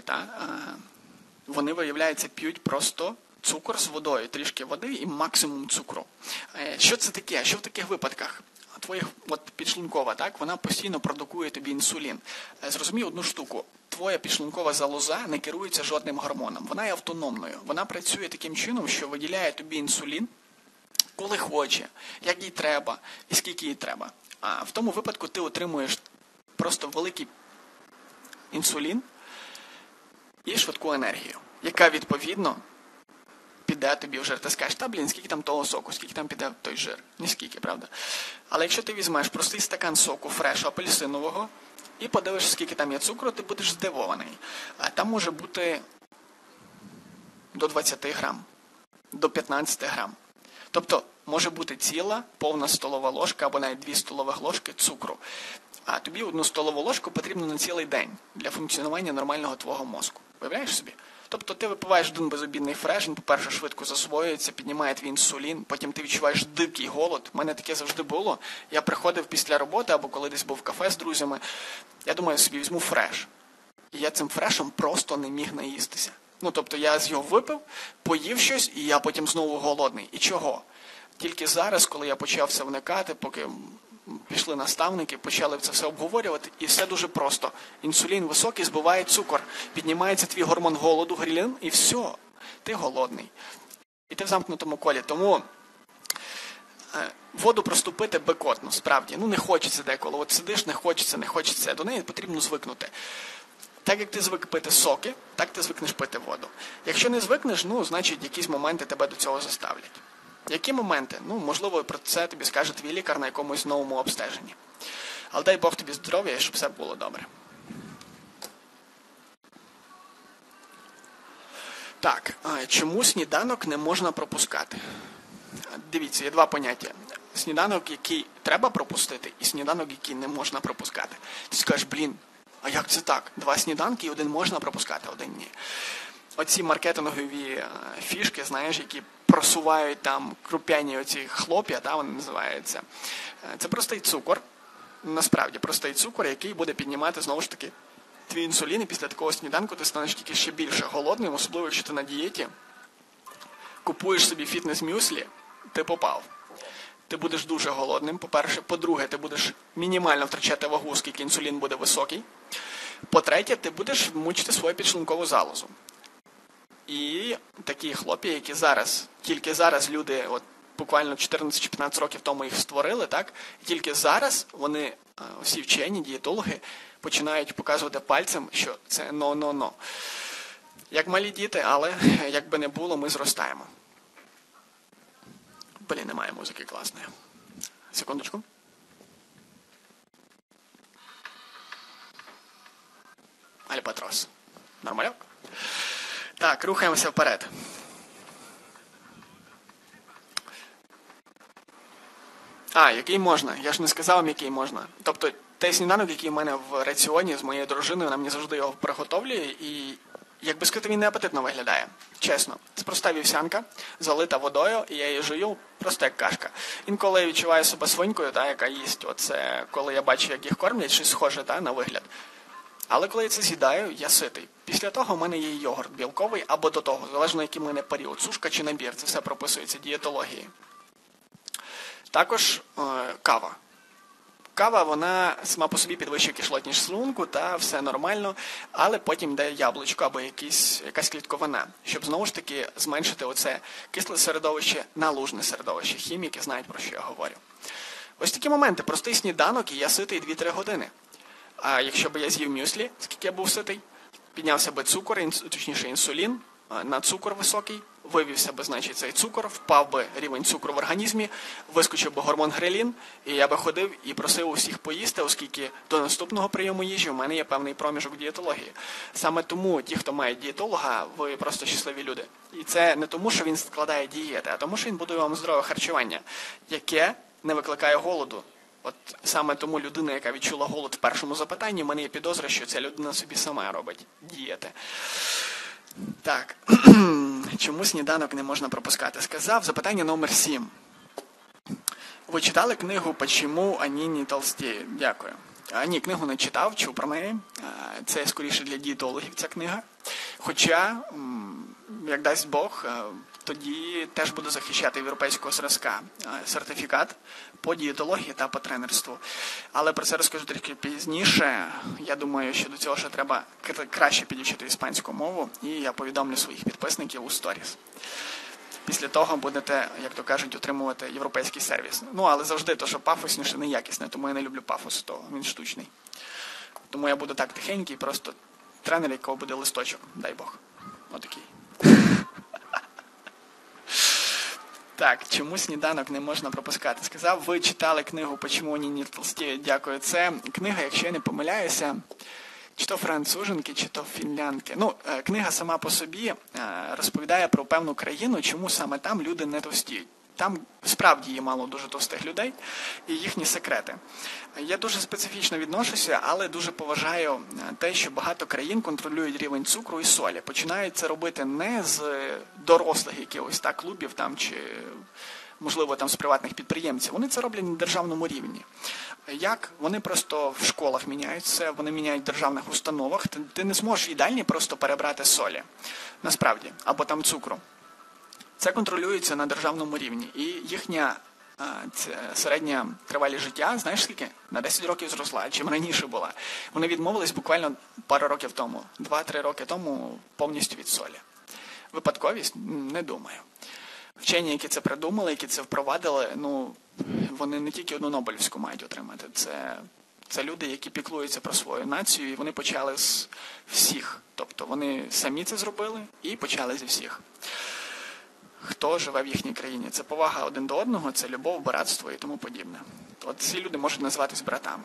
вони, виявляється, п'ють просто цукор з водою, трішки води і максимум цукру. Що це таке? Що в таких випадках? Підшлункова, так, вона постійно продукує тобі інсулін. Зрозумій одну штуку. Твоя підшлункова залоза не керується жодним гормоном. Вона є автономною. Вона працює таким чином, що виділяє тобі інсулін, коли хоче, як їй треба і скільки їй треба. А в тому випадку ти отримуєш просто великий інсулін і швидку енергію, яка, відповідно, піде тобі в жир. Ти скажеш, скільки там того соку, скільки там піде той жир. Ні скільки, правда? Але якщо ти візьмеш простий стакан соку фрешу апельсинового і подивишся, скільки там є цукру, ти будеш здивований. А там може бути до 20 грам, до 15 грам. Тобто, може бути ціла, повна столова ложка або навіть 2 столових ложки цукру. А тобі 1 столову ложку потрібно на цілий день для функціонування нормального твого мозку. Уявляєш собі? Тобто ти випиваєш один безобідний фреш, він, по-перше, швидко засвоюється, піднімає твій інсулін, потім ти відчуваєш дикий голод. У мене таке завжди було. Я приходив після роботи або коли десь був в кафе з друзями. Я думаю, собі візьму фреш. І я цим фрешем просто не міг наїстися. Ну, тобто я з його випив, поїв щось, і я потім знову голодний. І чого? Тільки зараз, коли я почав це вникати, поки пішли наставники, почали це все обговорювати, і все дуже просто. Інсулін високий збиває цукор, піднімається твій гормон голоду, грилин, і все, ти голодний. І ти в замкнутому колі. Тому воду проступити бекотно, справді. Ну, не хочеться деколи. От сидиш, не хочеться. До неї потрібно звикнути. Так як ти звик пити соки, так ти звикнеш пити воду. Якщо не звикнеш, ну, значить, якісь моменти тебе до цього заставлять. Які моменти? Ну, можливо, про це тобі скаже твій лікар на якомусь новому обстеженні. Але дай Бог тобі здоров'я, щоб все було добре. Так, чому сніданок не можна пропускати? Дивіться, є 2 поняття. Сніданок, який треба пропустити, і сніданок, який не можна пропускати. Ти скажеш, а як це так? 2 сніданки і 1 можна пропускати, 1 ні. Оці маркетингові фішки, знаєш, які просувають там круп'яні оці хлоп'я, вони називаються. Це простий цукор, насправді простий цукор, який буде піднімати, знову ж таки, твій інсулін, і після такого сніданку ти станеш тільки ще більше голодним, особливо, якщо ти на дієті, купуєш собі фітнес-мюслі, ти попав. Ти будеш дуже голодним, по-перше. По-друге, ти будеш мінімально втрачати вагу, оскільки інсулін буде високий. По-третє, ти будеш мучити свою підшлункову залозу. І такі хлопці, які тільки зараз люди, буквально 14-15 років тому їх створили, так? І тільки зараз вони, всі вчені, дієтологи, починають показувати пальцем, що це но-но-но. Як малі діти, але як би не було, ми зростаємо. Немає музики класної. Секундочку. Альбатрос. Нормальок? Так, рухаємося вперед. Який можна? Я ж не сказав вам, який можна. Тобто, той сніданок, який в мене в раціоні з моєю дружиною, вона мені завжди його приготовлює, і, як би сказати, він не апетитно виглядає. Чесно. Це проста вівсянка, залита водою, і я її жую просто як кашка. Інколи я відчуваю себе свинькою, яка їсть. Оце, коли я бачу, як їх кормлять, щось схоже на вигляд. Але коли я це з'їдаю, я ситий. Після того в мене є йогурт білковий, або до того, залежно який в мене період, сушка чи набір, це все прописується дієтології. Також кава. Кава, вона сама по собі підвищує кислотність шлунку, та все нормально, але потім йде яблучко або якась клітковина, щоб знову ж таки зменшити оце кисле середовище на лужне середовище. Хіміки знають, про що я говорю. Ось такі моменти. Простий сніданок, і я ситий 2-3 години. А якщо б я з'їв мюслі, скільки я був ситий, піднявся би цукор, точніше інсулін, на цукор високий, вивівся би, значить, цей цукор, впав би рівень цукру в організмі, вискочив би гормон грелін, і я би ходив і просив усіх поїсти, оскільки до наступного прийому їжі в мене є певний проміжок дієтології. Саме тому ті, хто має дієтолога, ви просто щасливі люди. І це не тому, що він складає дієти, а тому, що він будує вам здорове харчування, яке не викликає голоду. От саме тому людина, яка відчула голод в першому запитанні, в мене є підозра, що ця людина собі сама робить дієти. Так, чому сніданок не можна пропускати? Сказав, запитання номер 7. Ви читали книгу «Почему они не толстеют?» Дякую. Ні, книгу не читав, чув про неї. Це скоріше для дієтологів ця книга. Хоча, як дасть Бог, тоді теж буду захищати європейського зразка сертифікат по дієтології та по тренерству. Але про це розкажу трішки пізніше. Я думаю, що до цього ще треба краще підвчити іспанську мову, і я повідомлю своїх підписників у сторіс. Після того будете, як то кажуть, отримувати європейський сервіс. Ну, але завжди то, що пафосніше, неякісне, тому я не люблю пафос того, він штучний. Тому я буду так тихенький, просто тренер, якого буде листочок, дай Бог. Отакий. Так, чому сніданок не можна пропускати? Сказав, ви читали книгу «Почему они не толстеют?» Дякую. Це книга, якщо я не помиляюся, чи то француженки, чи то фінлянки. Ну, книга сама по собі розповідає про певну країну, чому саме там люди не товстіють. Там справді є мало дуже товстих людей і їхні секрети. Я дуже специфічно відношуся, але дуже поважаю те, що багато країн контролюють рівень цукру і солі. Починають це робити не з дорослих якихось клубів там, чи, можливо, там з приватних підприємців. Вони це роблять на державному рівні. Як? Вони просто в школах міняють це, вони міняють в державних установах. Ти не зможеш в їдальні просто перебрати солі, насправді, або там цукру. Це контролюється на державному рівні. І їхня середня тривалість життя, знаєш скільки? На 10 років зросла, чим раніше була. Вони відмовились буквально пару років тому, 2-3 роки тому повністю від солі. Випадковість? Не думаю. Вчені, які це придумали, які це впровадили, вони не тільки одну Нобелівську мають отримати. Це люди, які піклуються про свою націю, і вони почали з всіх. Тобто вони самі це зробили і почали зі всіх. Хто живе в їхній країні? Це повага один до одного, це любов, братство і тому подібне. От ці люди можуть називатись братами.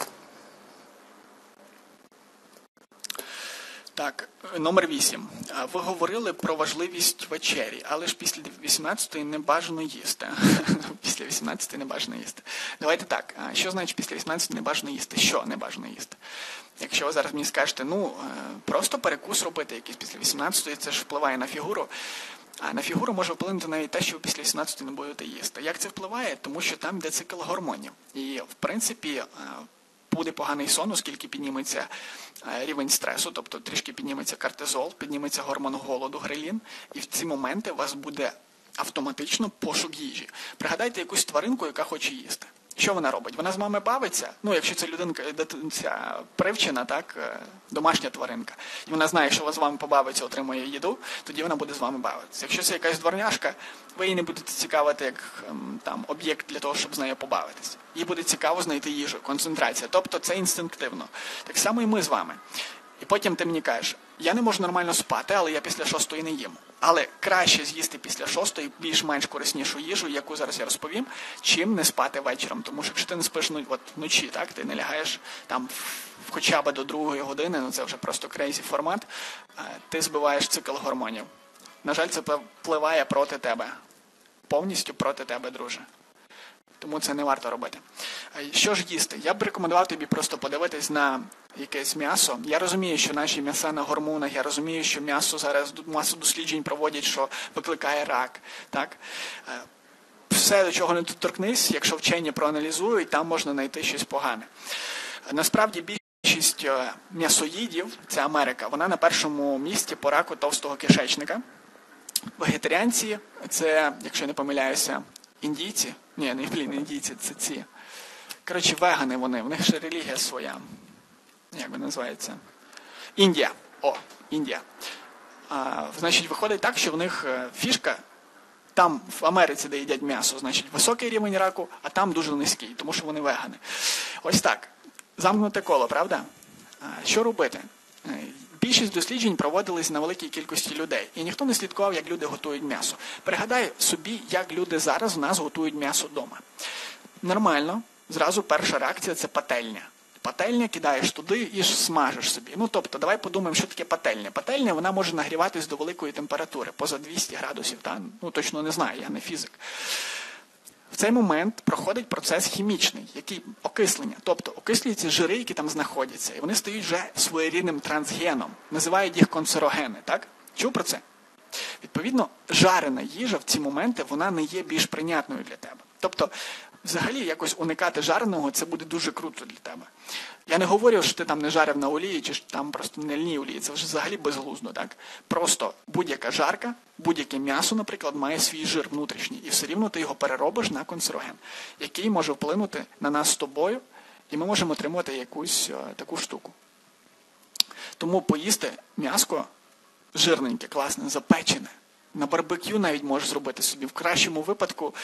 Так, номер 8. Ви говорили про важливість вечері, але ж після 18-ї не бажано їсти. Після 18-ї не бажано їсти. Давайте так, що значить після 18-ї не бажано їсти? Що не бажано їсти? Якщо ви зараз мені скажете, просто перекус робити якийсь після 18-ї, це ж впливає на фігуру. А на фігуру може вплинути навіть те, що ви після 18-ї не будете їсти. Як це впливає? Тому що там йде цикл гормонів. І, в принципі, буде поганий сон, оскільки підніметься рівень стресу, тобто трішки підніметься кортизол, підніметься гормон голоду, грелін, і в ці моменти у вас буде автоматично пошук їжі. Пригадайте якусь тваринку, яка хоче їсти. Що вона робить? Вона з вами бавиться, якщо це дитинця привчена, домашня тваринка, і вона знає, що з вами побавиться, отримує їду, тоді вона буде з вами бавитися. Якщо це якась дворняжка, ви її не будете цікавити як об'єкт для того, щоб з нею побавитися. Їй буде цікаво знайти їжу, концентрація. Тобто це інстинктивно. Так само і ми з вами. І потім ти мені кажеш, я не можу нормально спати, але я після 6-ї не їм. Але краще з'їсти після 6-ї більш-менш кориснішу їжу, яку зараз я розповім, чим не спати вечором. Тому що якщо ти не спиш вночі, ти не лягаєш хоча б до 2-ї години, це вже просто крейзі формат, ти збиваєш цикл гормонів. На жаль, це впливає проти тебе. Повністю проти тебе, друже. Тому це не варто робити. Що ж їсти? Я б рекомендував тобі просто подивитись на якесь м'ясо. Я розумію, що наші м'яса на гормонах, я розумію, що м'ясо зараз масу досліджень проводять, що викликає рак. Так? Все, до чого не торкнись, якщо вчені проаналізують, там можна знайти щось погане. Насправді більшість м'ясоїдів, це Америка, вона на першому місці по раку товстого кишечника. Вегетаріанці, це, якщо я не помиляюся, індійці. Ні, не індійці, це ці. Коротше, вегани вони, в них ще релігія своя. Як вона називається? Індія. Індія. Значить, виходить так, що в них фішка, там в Америці, де їдять м'ясо, значить, високий рівень раку, а там дуже низький, тому що вони вегани. Ось так. Замкнуте коло, правда? Що робити? Більшість досліджень проводились на великій кількості людей, і ніхто не слідкував, як люди готують м'ясо. Пригадай собі, як люди зараз у нас готують м'ясо вдома. Нормально, зразу перша реакція – це пательня. Пательня кидаєш туди і смажиш собі. Тобто, давай подумаємо, що таке пательня. Пательня, вона може нагріватись до великої температури, поза 200 градусів. Точно не знаю, я не фізик. В цей момент проходить процес хімічний, який окислення. Тобто, окислюються жири, які там знаходяться, і вони стають вже своєрідним трансгеном. Називають їх канцерогени, так? Чув про це? Відповідно, жарена їжа в ці моменти, вона не є більш прийнятною для тебе. Тобто, взагалі, якось уникати жареного, це буде дуже круто для тебе. Я не говорю, що ти там не жарив на олії, чи там просто на льній олії. Це вже взагалі безглуздо, так? Просто будь-яка жарка, будь-яке м'ясо, наприклад, має свій жир внутрішній. І все рівно ти його переробиш на канцероген, який може вплинути на нас з тобою, і ми можемо отримати якусь таку штуку. Тому поїсти м'яско жирненьке, класне, запечене. На барбекю навіть можеш зробити собі. В кращому випадку,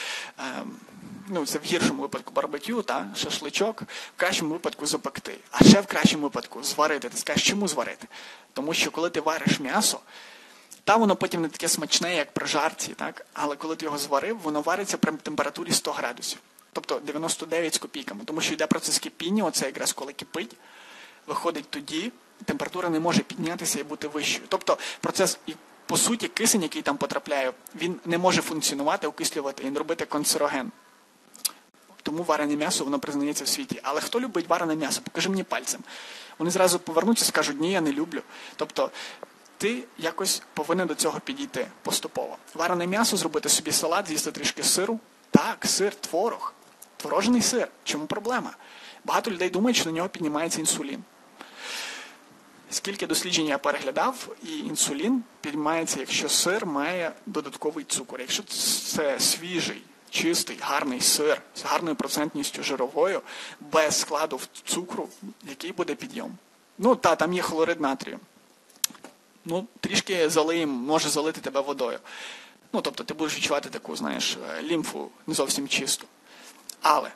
це в гіршому випадку барбекю, шашличок, в кращому випадку запекти. А ще в кращому випадку зварити. Ти скажеш, чому зварити? Тому що коли ти вариш м'ясо, воно потім не таке смачне, як при жарці, так? Але коли ти його зварив, воно вариться при температурі 100 градусів. Тобто 99 з копійками. Тому що йде процес кипіння, оце якраз коли кипить, виходить тоді, температура не може піднятися і бути вищою. Тобто процес, по суті, кисень, який там потрапляє, він не може функціонувати, окислювати і робити канцероген. Тому варене м'ясо, воно признається в світі. Але хто любить варене м'ясо? Покажи мені пальцем. Вони зразу повернуться і скажуть, ні, я не люблю. Тобто, ти якось повинен до цього підійти поступово. Варене м'ясо, зробити собі салат, з'їсти трішки сиру. Так, сир, творог. Творожений сир. Чому проблема? Багато людей думають, що на нього піднімається інсулін. Скільки досліджень я переглядав, і інсулін піднімається, якщо сир має додатковий цукор. Якщо це свіжий, чистий, гарний сир з гарною процентністю жировою, без складу цукру, який буде підйом? Там є хлорид натрію. Трішки залиємо, може залити тебе водою. Тобто ти будеш відчувати таку, лімфу не зовсім чисту. Але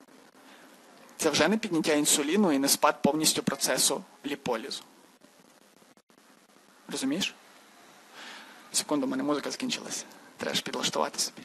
це вже не підняття інсуліну і не спад повністю процесу ліполізу. Розумієш? Секунду, у мене музика закінчилась. Треба ж підлаштувати собі.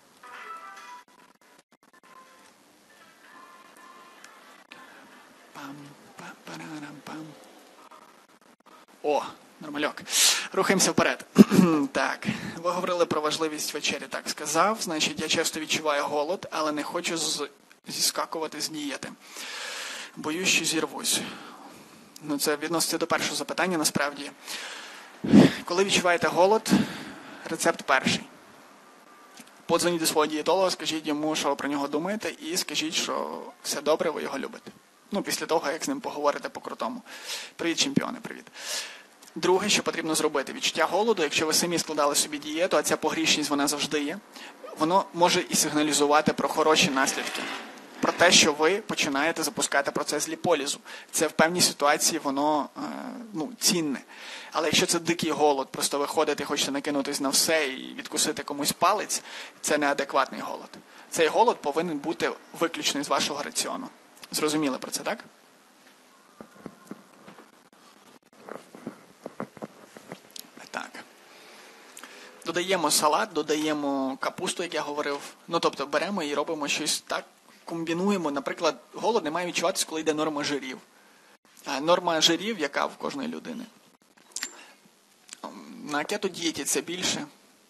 Нормальок. Рухаємося вперед. Так, ви говорили про важливість вечері, так сказав. Значить, я часто відчуваю голод, але не хочу зіскакувати з дієти. Боюсь, що зірвусь. Це відноситься до першого запитання, насправді. Коли відчуваєте голод, рецепт перший. Подзвоніть до свого дієтолога, скажіть йому, що ви про нього думаєте, і скажіть, що все добре, ви його любите. Після того, як з ним поговорите по-крутому. Привіт, чемпіони, привіт. Друге, що потрібно зробити. Відчуття голоду, якщо ви самі складали собі дієту, а ця погрішність, вона завжди є, воно може і сигналізувати про хороші наслідки. Про те, що ви починаєте запускати процес ліполізу. Це в певній ситуації воно цінне. Але якщо це дикий голод, просто ви ходите і хочете накинутись на все і відкусити комусь палець, це неадекватний голод. Цей голод повинен бути виключений з вашого раціону. Зрозуміли про це, так? Так. Додаємо салат, додаємо капусту, як я говорив. Тобто беремо і робимо щось так, комбінуємо. Наприклад, голод не має відчуватися, коли йде норма жирів. Норма жирів, яка в кожної людини? На кето-дієті це більше.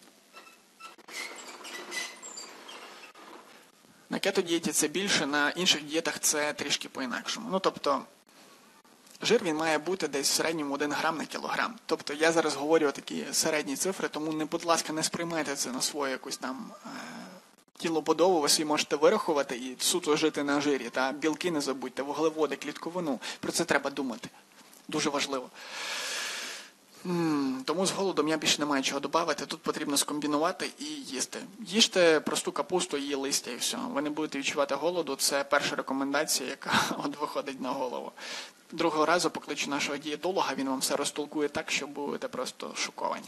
На кето-дієті це більше, на інших дієтах це трішки по-інакшому. Тобто, жир він має бути десь в середньому 1 грам на кілограм. Тобто, я зараз говорю такі середні цифри, тому, будь ласка, не сприймайте це на свою якусь там тілобудову, ви собі можете вирахувати і суто жити на жирі. Білки не забудьте, вуглеводи, клітковину. Про це треба думати. Дуже важливо. Тому з голодом я більше не маю чого додати. Тут потрібно скомбінувати і їсти. Їжте просту капусту, її листя і все. Ви не будете відчувати голоду. Це перша рекомендація, яка от виходить на голову. Другого разу покличу нашого дієтолога, він вам все розтолкує так, що будете просто шоковані.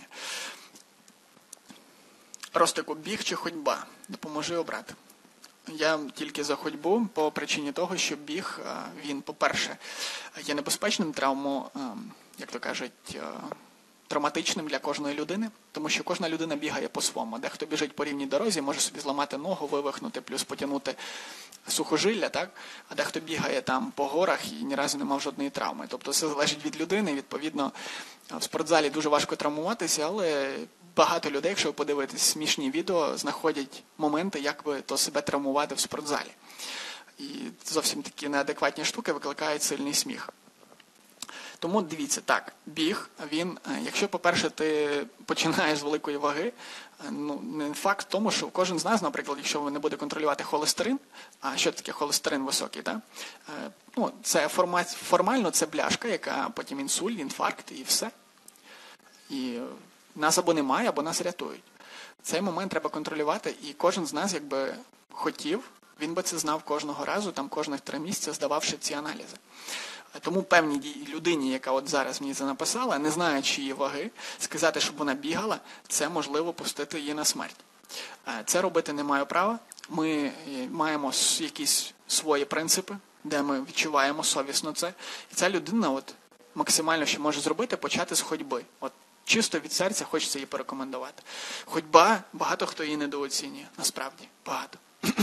Ростику, біг чи ходьба? Допоможи обрати. Я тільки за ходьбу по причині того, що біг, він, по-перше, є небезпечним як то кажуть, травматичним для кожної людини, тому що кожна людина бігає по-своєму. Дехто біжить по рівній дорозі, може собі зламати ногу, вивихнути, плюс потягнути сухожилля, так? А дехто бігає там по горах і ні разу не мав жодної травми. Тобто все залежить від людини, відповідно, в спортзалі дуже важко травмуватися, але багато людей, якщо ви подивитесь смішні відео, знаходять моменти, як би то себе травмувати в спортзалі. І зовсім такі неадекватні штуки викликають сильний сміх. Тому дивіться, так, біг, він, якщо, по-перше, ти починаєш з великої ваги, не факт в тому, що кожен з нас, наприклад, якщо ви не буде контролювати холестерин, а що таке холестерин високий, так? Це формально це бляшка, яка потім інсуль, інфаркт і все. І нас або немає, або нас рятують. Цей момент треба контролювати, і кожен з нас, якби хотів, він би це знав кожного разу, там кожних 3 місяці, здававши ці аналізи. Тому певній людині, яка от зараз мені це написала, не знаючи її ваги, сказати, щоб вона бігала, це можливо пустити її на смерть. Це робити не маю права. Ми маємо якісь свої принципи, де ми відчуваємо совісно це. І ця людина максимально, що може зробити, почати з ходьби. Чисто від серця хочеться її порекомендувати. Ходьба, багато хто її недооцінює. Насправді, багато.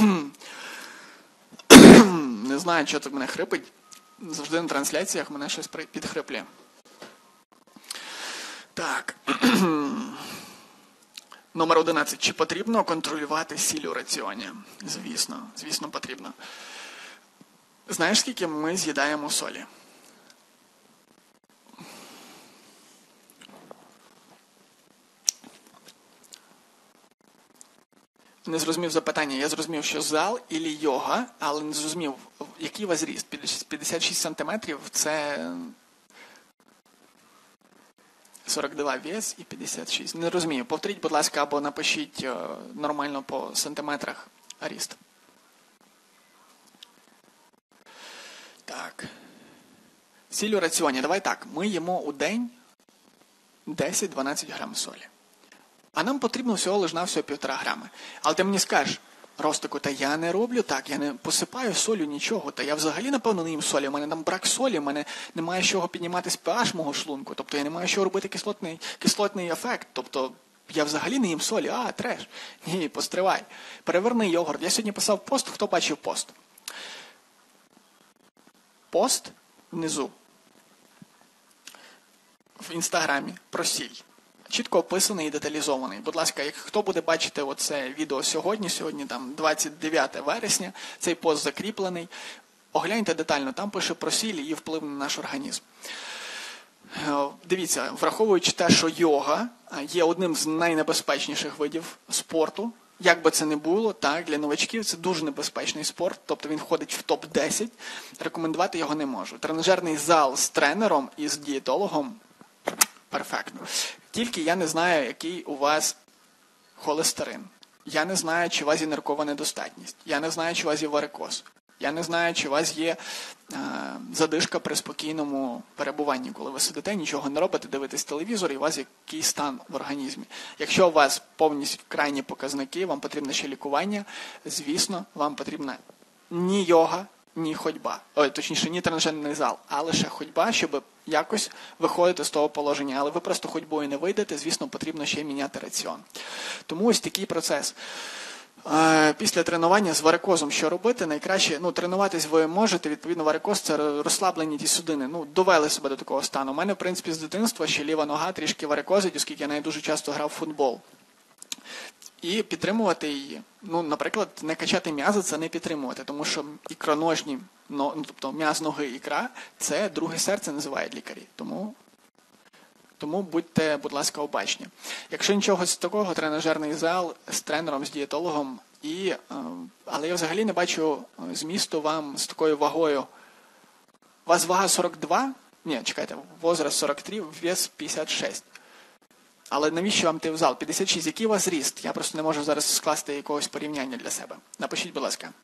Не знаю, що тут мене хрипить. Завжди на трансляціях мене щось підхриплює. Так. Номер 11. Чи потрібно контролювати сіль у раціоні? Звісно. Звісно, потрібно. Знаєш, скільки ми з'їдаємо солі? Не зрозумів запитання. Я зрозумів, що зал і йога, але не зрозумів, який у вас зріст? 56 сантиметрів – це 42 вес і 56. Не розумію. Повторіть, будь ласка, або напишіть нормально по сантиметрах ріст. Так. Сіль у раціоні. Давай так. Ми їмо у день 10-12 грам солі. А нам потрібно всього лиш навсього 1,5 грами. Але ти мені скажеш, Ростику, та я не роблю так, я не посипаю солью нічого, та я взагалі, напевно, не їм солі, у мене там брак солі, у мене немає з чого підніматись pH мого шлунку, тобто я не маю що робити кислотний ефект, тобто я взагалі не їм солі, треш. Ні, постривай. Переверни йогурт. Я сьогодні писав пост, хто бачив пост? Пост внизу. В інстаграмі про сіль. Чітко описаний і деталізований. Будь ласка, хто буде бачити оце відео сьогодні там 29 вересня, цей пост закріплений, огляньте детально, там пише про сіль і її вплив на наш організм. Дивіться, враховуючи те, що йога є одним з найнебезпечніших видів спорту, як би це не було, так, для новачків це дуже небезпечний спорт, тобто він входить в топ-10, рекомендувати його не можу. Тренажерний зал з тренером і з дієтологом – перфектно. Тільки я не знаю, який у вас холестерин. Я не знаю, чи у вас є ниркова недостатність. Я не знаю, чи у вас є варикоз. Я не знаю, чи у вас є задишка при спокійному перебуванні, коли ви сидите, нічого не робите, дивитесь телевізор, і у вас який стан в організмі. Якщо у вас повністю крайні показники, вам потрібне ще лікування, звісно, вам потрібна ні йога, ні ходьба. Точніше, ні тренажерний зал, а лише ходьба, щоб якось виходити з того положення. Але ви просто ходьбою не вийдете, звісно, потрібно ще міняти раціон. Тому ось такий процес. Після тренування з варикозом що робити? Найкраще, тренуватись ви можете, відповідно, варикоз – це розслаблені ті судини. Довели себе до такого стану. У мене, в принципі, з дитинства ще ліва нога трішки варикозить, оскільки я навіть дуже часто грав в футбол. І підтримувати її. Наприклад, не качати м'язи – це не підтримувати, тому що ікроножні, тобто м'яз ноги, ікра – це друге серце, називають лікарі. Тому будьте, будь ласка, обачні. Якщо нічого з такого, тренажерний зал з тренером, з дієтологом, але я взагалі не бачу змісту вам з такою вагою. У вас вага 42? Ні, чекайте, возраст 43, вес 56. Але навіщо вам йти в зал? 56. Який у вас зріст? Я просто не можу зараз скласти якогось порівняння для себе. Напишіть, будь ласка.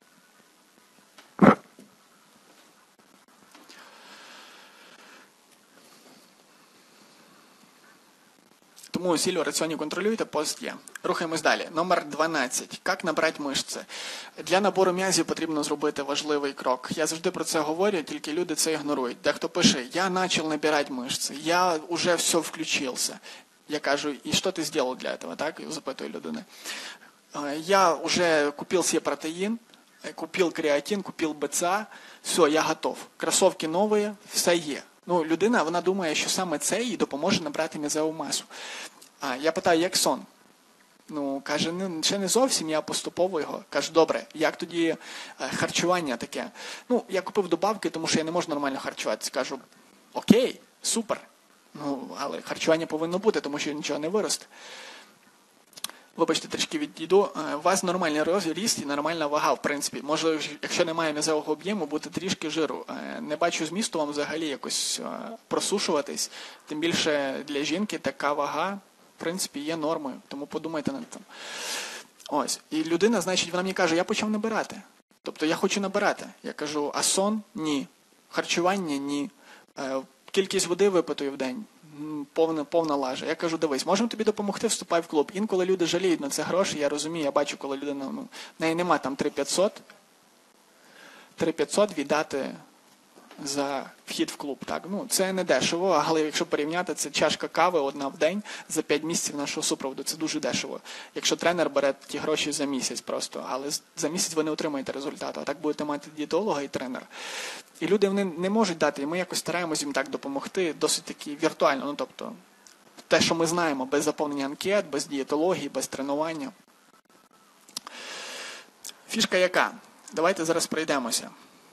Тому сіль у раціоні контролюйте, пост є. Рухаємось далі. Номер 12. Як набрати мишці? Для набору м'язів потрібно зробити важливий крок. Я завжди про це говорю, тільки люди це ігнорують. Дехто пише, я почав набирати мишці, я вже все включився. Я кажу, і що ти зробив для цього? Так? Запитую людини. Я вже купив себе протеїн, купив креатин, купив БЦА, все, я готов. Кросовки нові, все є. Ну, людина, вона думає, що саме це їй допоможе набрати м'язову масу. Я питаю, як сон? Ну, каже, ще не зовсім, я поступово його. Каже, добре, як тоді харчування таке? Ну, я купив добавки, тому що я не можу нормально харчуватися. Кажу, окей, супер. Ну, але харчування повинно бути, тому що нічого не виросте. Вибачте, трішки відійду. У вас нормальний ріст і нормальна вага, в принципі. Може, якщо немає м'язового об'єму, бути трішки жиру. Не бачу змісту вам взагалі якось просушуватись. Тим більше для жінки така вага, в принципі, є нормою. Тому подумайте над тим. Ось. І людина, значить, вона мені каже, я почав набирати. Тобто я хочу набирати. Я кажу, а сон? Ні. Харчування? Ні. Кількість води випитую в день? Повна лажа. Я кажу, дивись, можемо тобі допомогти, вступай в клуб. Інколи люди жаліють на це гроші, я розумію, я бачу, коли людина, в неї нема там 3500 віддати за вхід в клуб. Так? Ну, це не дешево, але якщо порівняти, це чашка кави одна в день за 5 місяців нашого супроводу. Це дуже дешево. Якщо тренер бере ті гроші за місяць просто, але за місяць ви не отримаєте результату. А так будете мати дієтолога і тренера. І люди вони не можуть дати, і ми якось стараємось їм так допомогти, досить таки віртуально. Ну, тобто, те, що ми знаємо, без заповнення анкет, без дієтології, без тренування. Фішка яка? Давайте зараз пройдемося.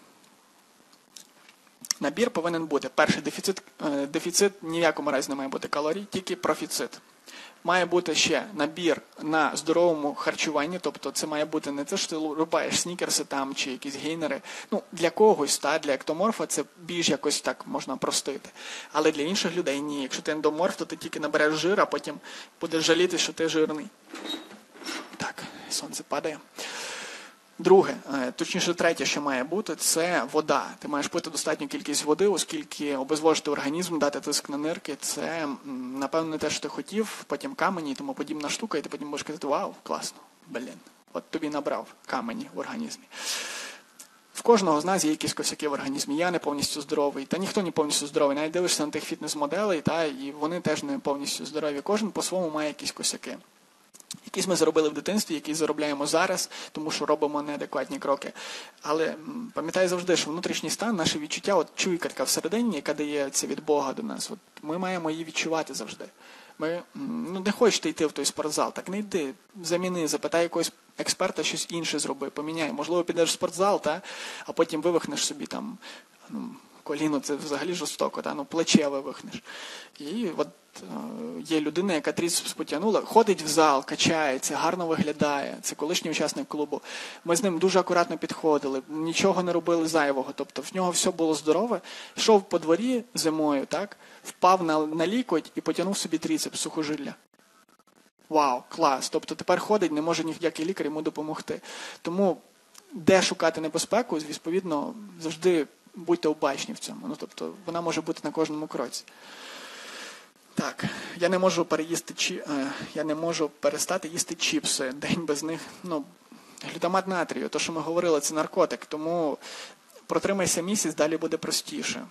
Набір повинен бути. Перший дефіцит ні в якому разі не має бути калорій, тільки профіцит. Має бути ще набір на здоровому харчуванні, тобто це має бути не те, що ти рубаєш снікерси там чи якісь гейнери. Ну, для когось, для ектоморфа це більш якось так можна простити. Але для інших людей ні. Якщо ти ендоморф, то ти тільки набереш жир, а потім будеш жаліти, що ти жирний. Так, сонце падає. Друге, точніше третє, що має бути, це вода. Ти маєш пити достатню кількість води, оскільки обезвожити організм, дати тиск на нирки, це, напевно, не те, що ти хотів, потім камені і тому подібна штука, і ти потім будеш казати, вау, класно, от тобі набрав камені в організмі. В кожного з нас є якісь косяки в організмі. Я не повністю здоровий, та ніхто не повністю здоровий. Навіть дивишся на тих фітнес-моделей, і вони теж не повністю здорові. Кожен по-своєму має якісь косяки. Якісь ми заробили в дитинстві, які заробляємо зараз, тому що робимо неадекватні кроки. Але пам'ятай завжди, що внутрішній стан, наше відчуття, от чуйка така всередині, яка дається від Бога до нас, от ми маємо її відчувати завжди. Ми не хочете йти в той спортзал, так не йди, заміни, запитай якогось експерта, щось інше зроби, поміняй. Можливо, підеш в спортзал, а потім вивихнеш собі там, коліно, це взагалі жорстоко, плече вивихнеш. І от є людина, яка тріцепс потягнула, ходить в зал, качається, гарно виглядає. Це колишній учасник клубу. Ми з ним дуже акуратно підходили, нічого не робили зайвого. Тобто в нього все було здорове. Йшов по дворі зимою, впав на лікоть і потягнув собі тріцепс, сухожилля. Вау, клас. Тобто тепер ходить, не може ніякий лікар йому допомогти. Тому де шукати небезпеку, відповідно, завжди будьте обачні в цьому. Тобто вона може бути на кожному кроці. Так, я не можу перестати їсти чіпси, день без них. Глютамат натрію, то, що ми говорили, це наркотик, тому протримайся місяць, далі буде простіше.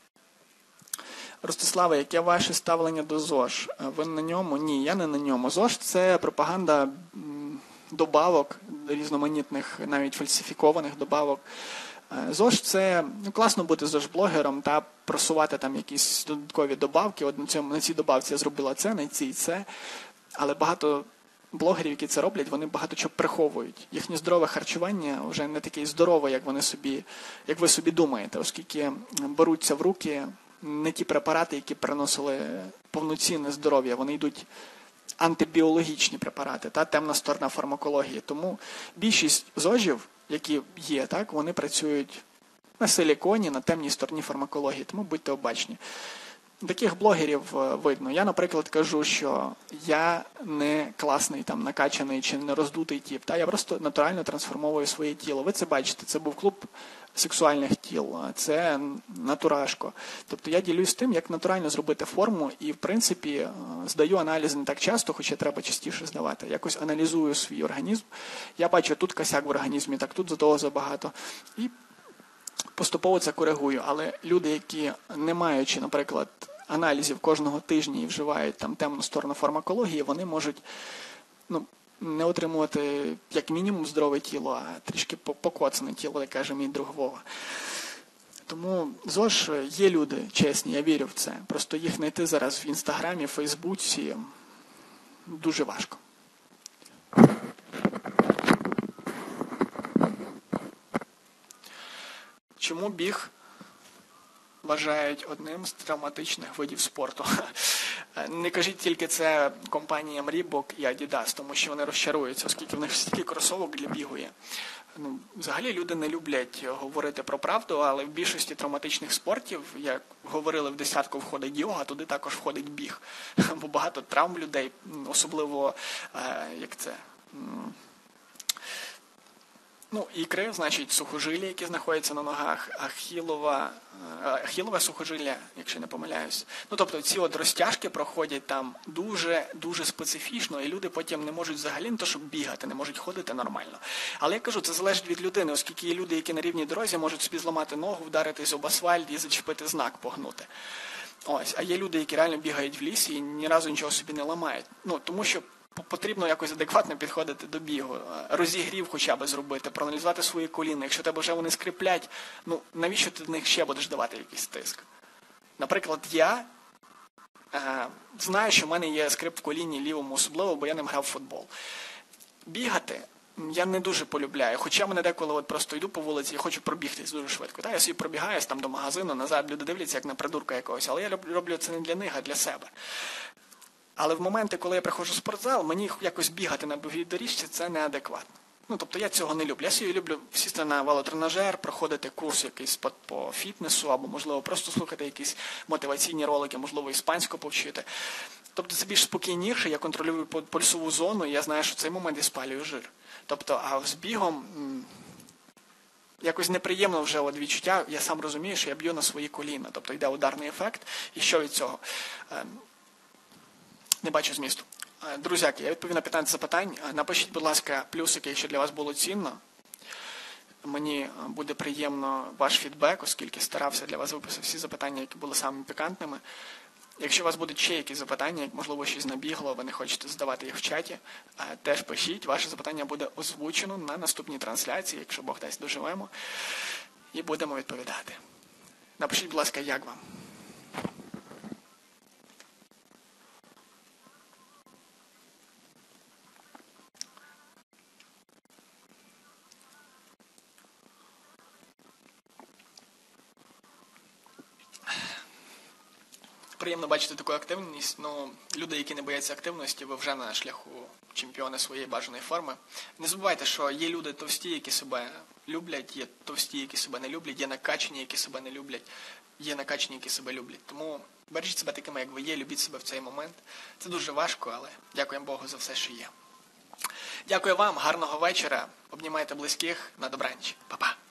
Ростиславе, яке ваше ставлення до ЗОЖ? Ви на ньому? Ні, я не на ньому. ЗОЖ – це пропаганда добавок, різноманітних, навіть фальсифікованих добавок. ЗОЖ – це класно бути ЗОЖ-блогером та просувати там якісь додаткові добавки. От на цій добавці я зробила це, на цій це. Але багато блогерів, які це роблять, вони багато чого приховують. Їхнє здорове харчування вже не таке здорове, як ви собі думаєте, оскільки беруться в руки не ті препарати, які приносили повноцінне здоров'я. Вони йдуть антибіологічні препарати, темна сторона фармакології. Тому більшість ЗОЖів, які є, вони працюють на силіконі, на темній стороні фармакології, тому будьте обачні. таких блогерів видно. Я, наприклад, кажу, що я не класний, там, накачаний чи не роздутий тіп. Я просто натурально трансформовую своє тіло. Ви це бачите, це був клуб сексуальних тіл, це натурашко. Тобто я ділюсь тим, як натурально зробити форму і, в принципі, здаю аналізи не так часто, хоча треба частіше здавати. Якось аналізую свій організм. Я бачу, тут косяк в організмі, так тут того забагато. І поступово це коригую. Але люди, які не маючи, наприклад, аналізів кожного тижня і вживають там темну сторону фармакології, вони можуть не отримувати як мінімум здорове тіло, а трішки покоцане тіло, як каже мій друг Вова. Тому, ЗОЖ, є люди чесні, я вірю в це. Просто їх знайти зараз в Інстаграмі, Фейсбуці дуже важко. Чому біг вважають одним з травматичних видів спорту? Не кажіть тільки це компаніям Reebok і Adidas, тому що вони розчаруються, оскільки в них стільки кросовок для бігу є. Взагалі люди не люблять говорити про правду, але в більшості травматичних спортів, як говорили, в десятку входить йога, туди також входить біг. Бо багато травм людей, особливо, ікри, значить, сухожилля, які знаходяться на ногах, ахілове сухожилля, якщо не помиляюсь. Тобто ці розтяжки проходять там дуже специфічно, і люди потім не можуть взагалі не то, щоб бігати, не можуть ходити нормально. Але я кажу, це залежить від людини, оскільки є люди, які на рівній дорозі можуть собі зламати ногу, вдаритись об асфальт і зачепити знак, погнути. А є люди, які реально бігають в лісі і ні разу нічого собі не ламають. Тому що потрібно якось адекватно підходити до бігу, розігрів хоча б зробити, проаналізувати свої коліна. Якщо тебе вже вони скриплять, навіщо ти до них ще будеш давати якийсь тиск? Наприклад, я знаю, що в мене є скрип в коліні лівому особливо, бо я ним грав в футбол. Бігати я не дуже полюбляю, хоча мене деколи просто йду по вулиці і хочу пробігтись дуже швидко. Я собі пробігаюсь там до магазину, назад, люди дивляться як на придурка якогось, але я роблю це не для них, а для себе. Але в моменти, коли я приходжу в спортзал, мені якось бігати на біговій доріжці – це неадекватно. Тобто я цього не люблю. Я собі люблю сісти на велотренажер, проходити курс якийсь по фітнесу, або, можливо, просто слухати якісь мотиваційні ролики, можливо, іспанську повчити. Тобто це більш спокійніше, я контролюю пульсову зону, і я знаю, що в цей момент я спалюю жир. А з бігом якось неприємно вже відчуття, я сам розумію, що я б'ю на свої коліна. Тобто йде ударний ефект, і що від цього? Не бачу змісту. Друзяки, я відповів на 15 запитань. Напишіть, будь ласка, плюсики, якщо для вас було цінно. Мені буде приємно ваш фідбек, оскільки старався для вас виписати всі запитання, які були самими пікантними. Якщо у вас будуть ще якісь запитання, можливо, щось набігло, ви не хочете задавати їх в чаті, теж пишіть. Ваше запитання буде озвучено на наступній трансляції, якщо Бог дасть, доживемо, і будемо відповідати. Напишіть, будь ласка, як вам? Приємно бачити таку активність. Люди, які не бояться активності, ви вже на шляху чемпіона своєї бажаної форми. Не забувайте, що є люди товсті, які себе люблять, є товсті, які себе не люблять, є накачані, які себе не люблять, є накачані, які себе люблять. Тому бережіть себе такими, як ви є, любіть себе в цей момент. Це дуже важко, але дякуємо Богу за все, що є. Дякую вам, гарного вечора, обнімайте близьких, на добраніч. Па-па.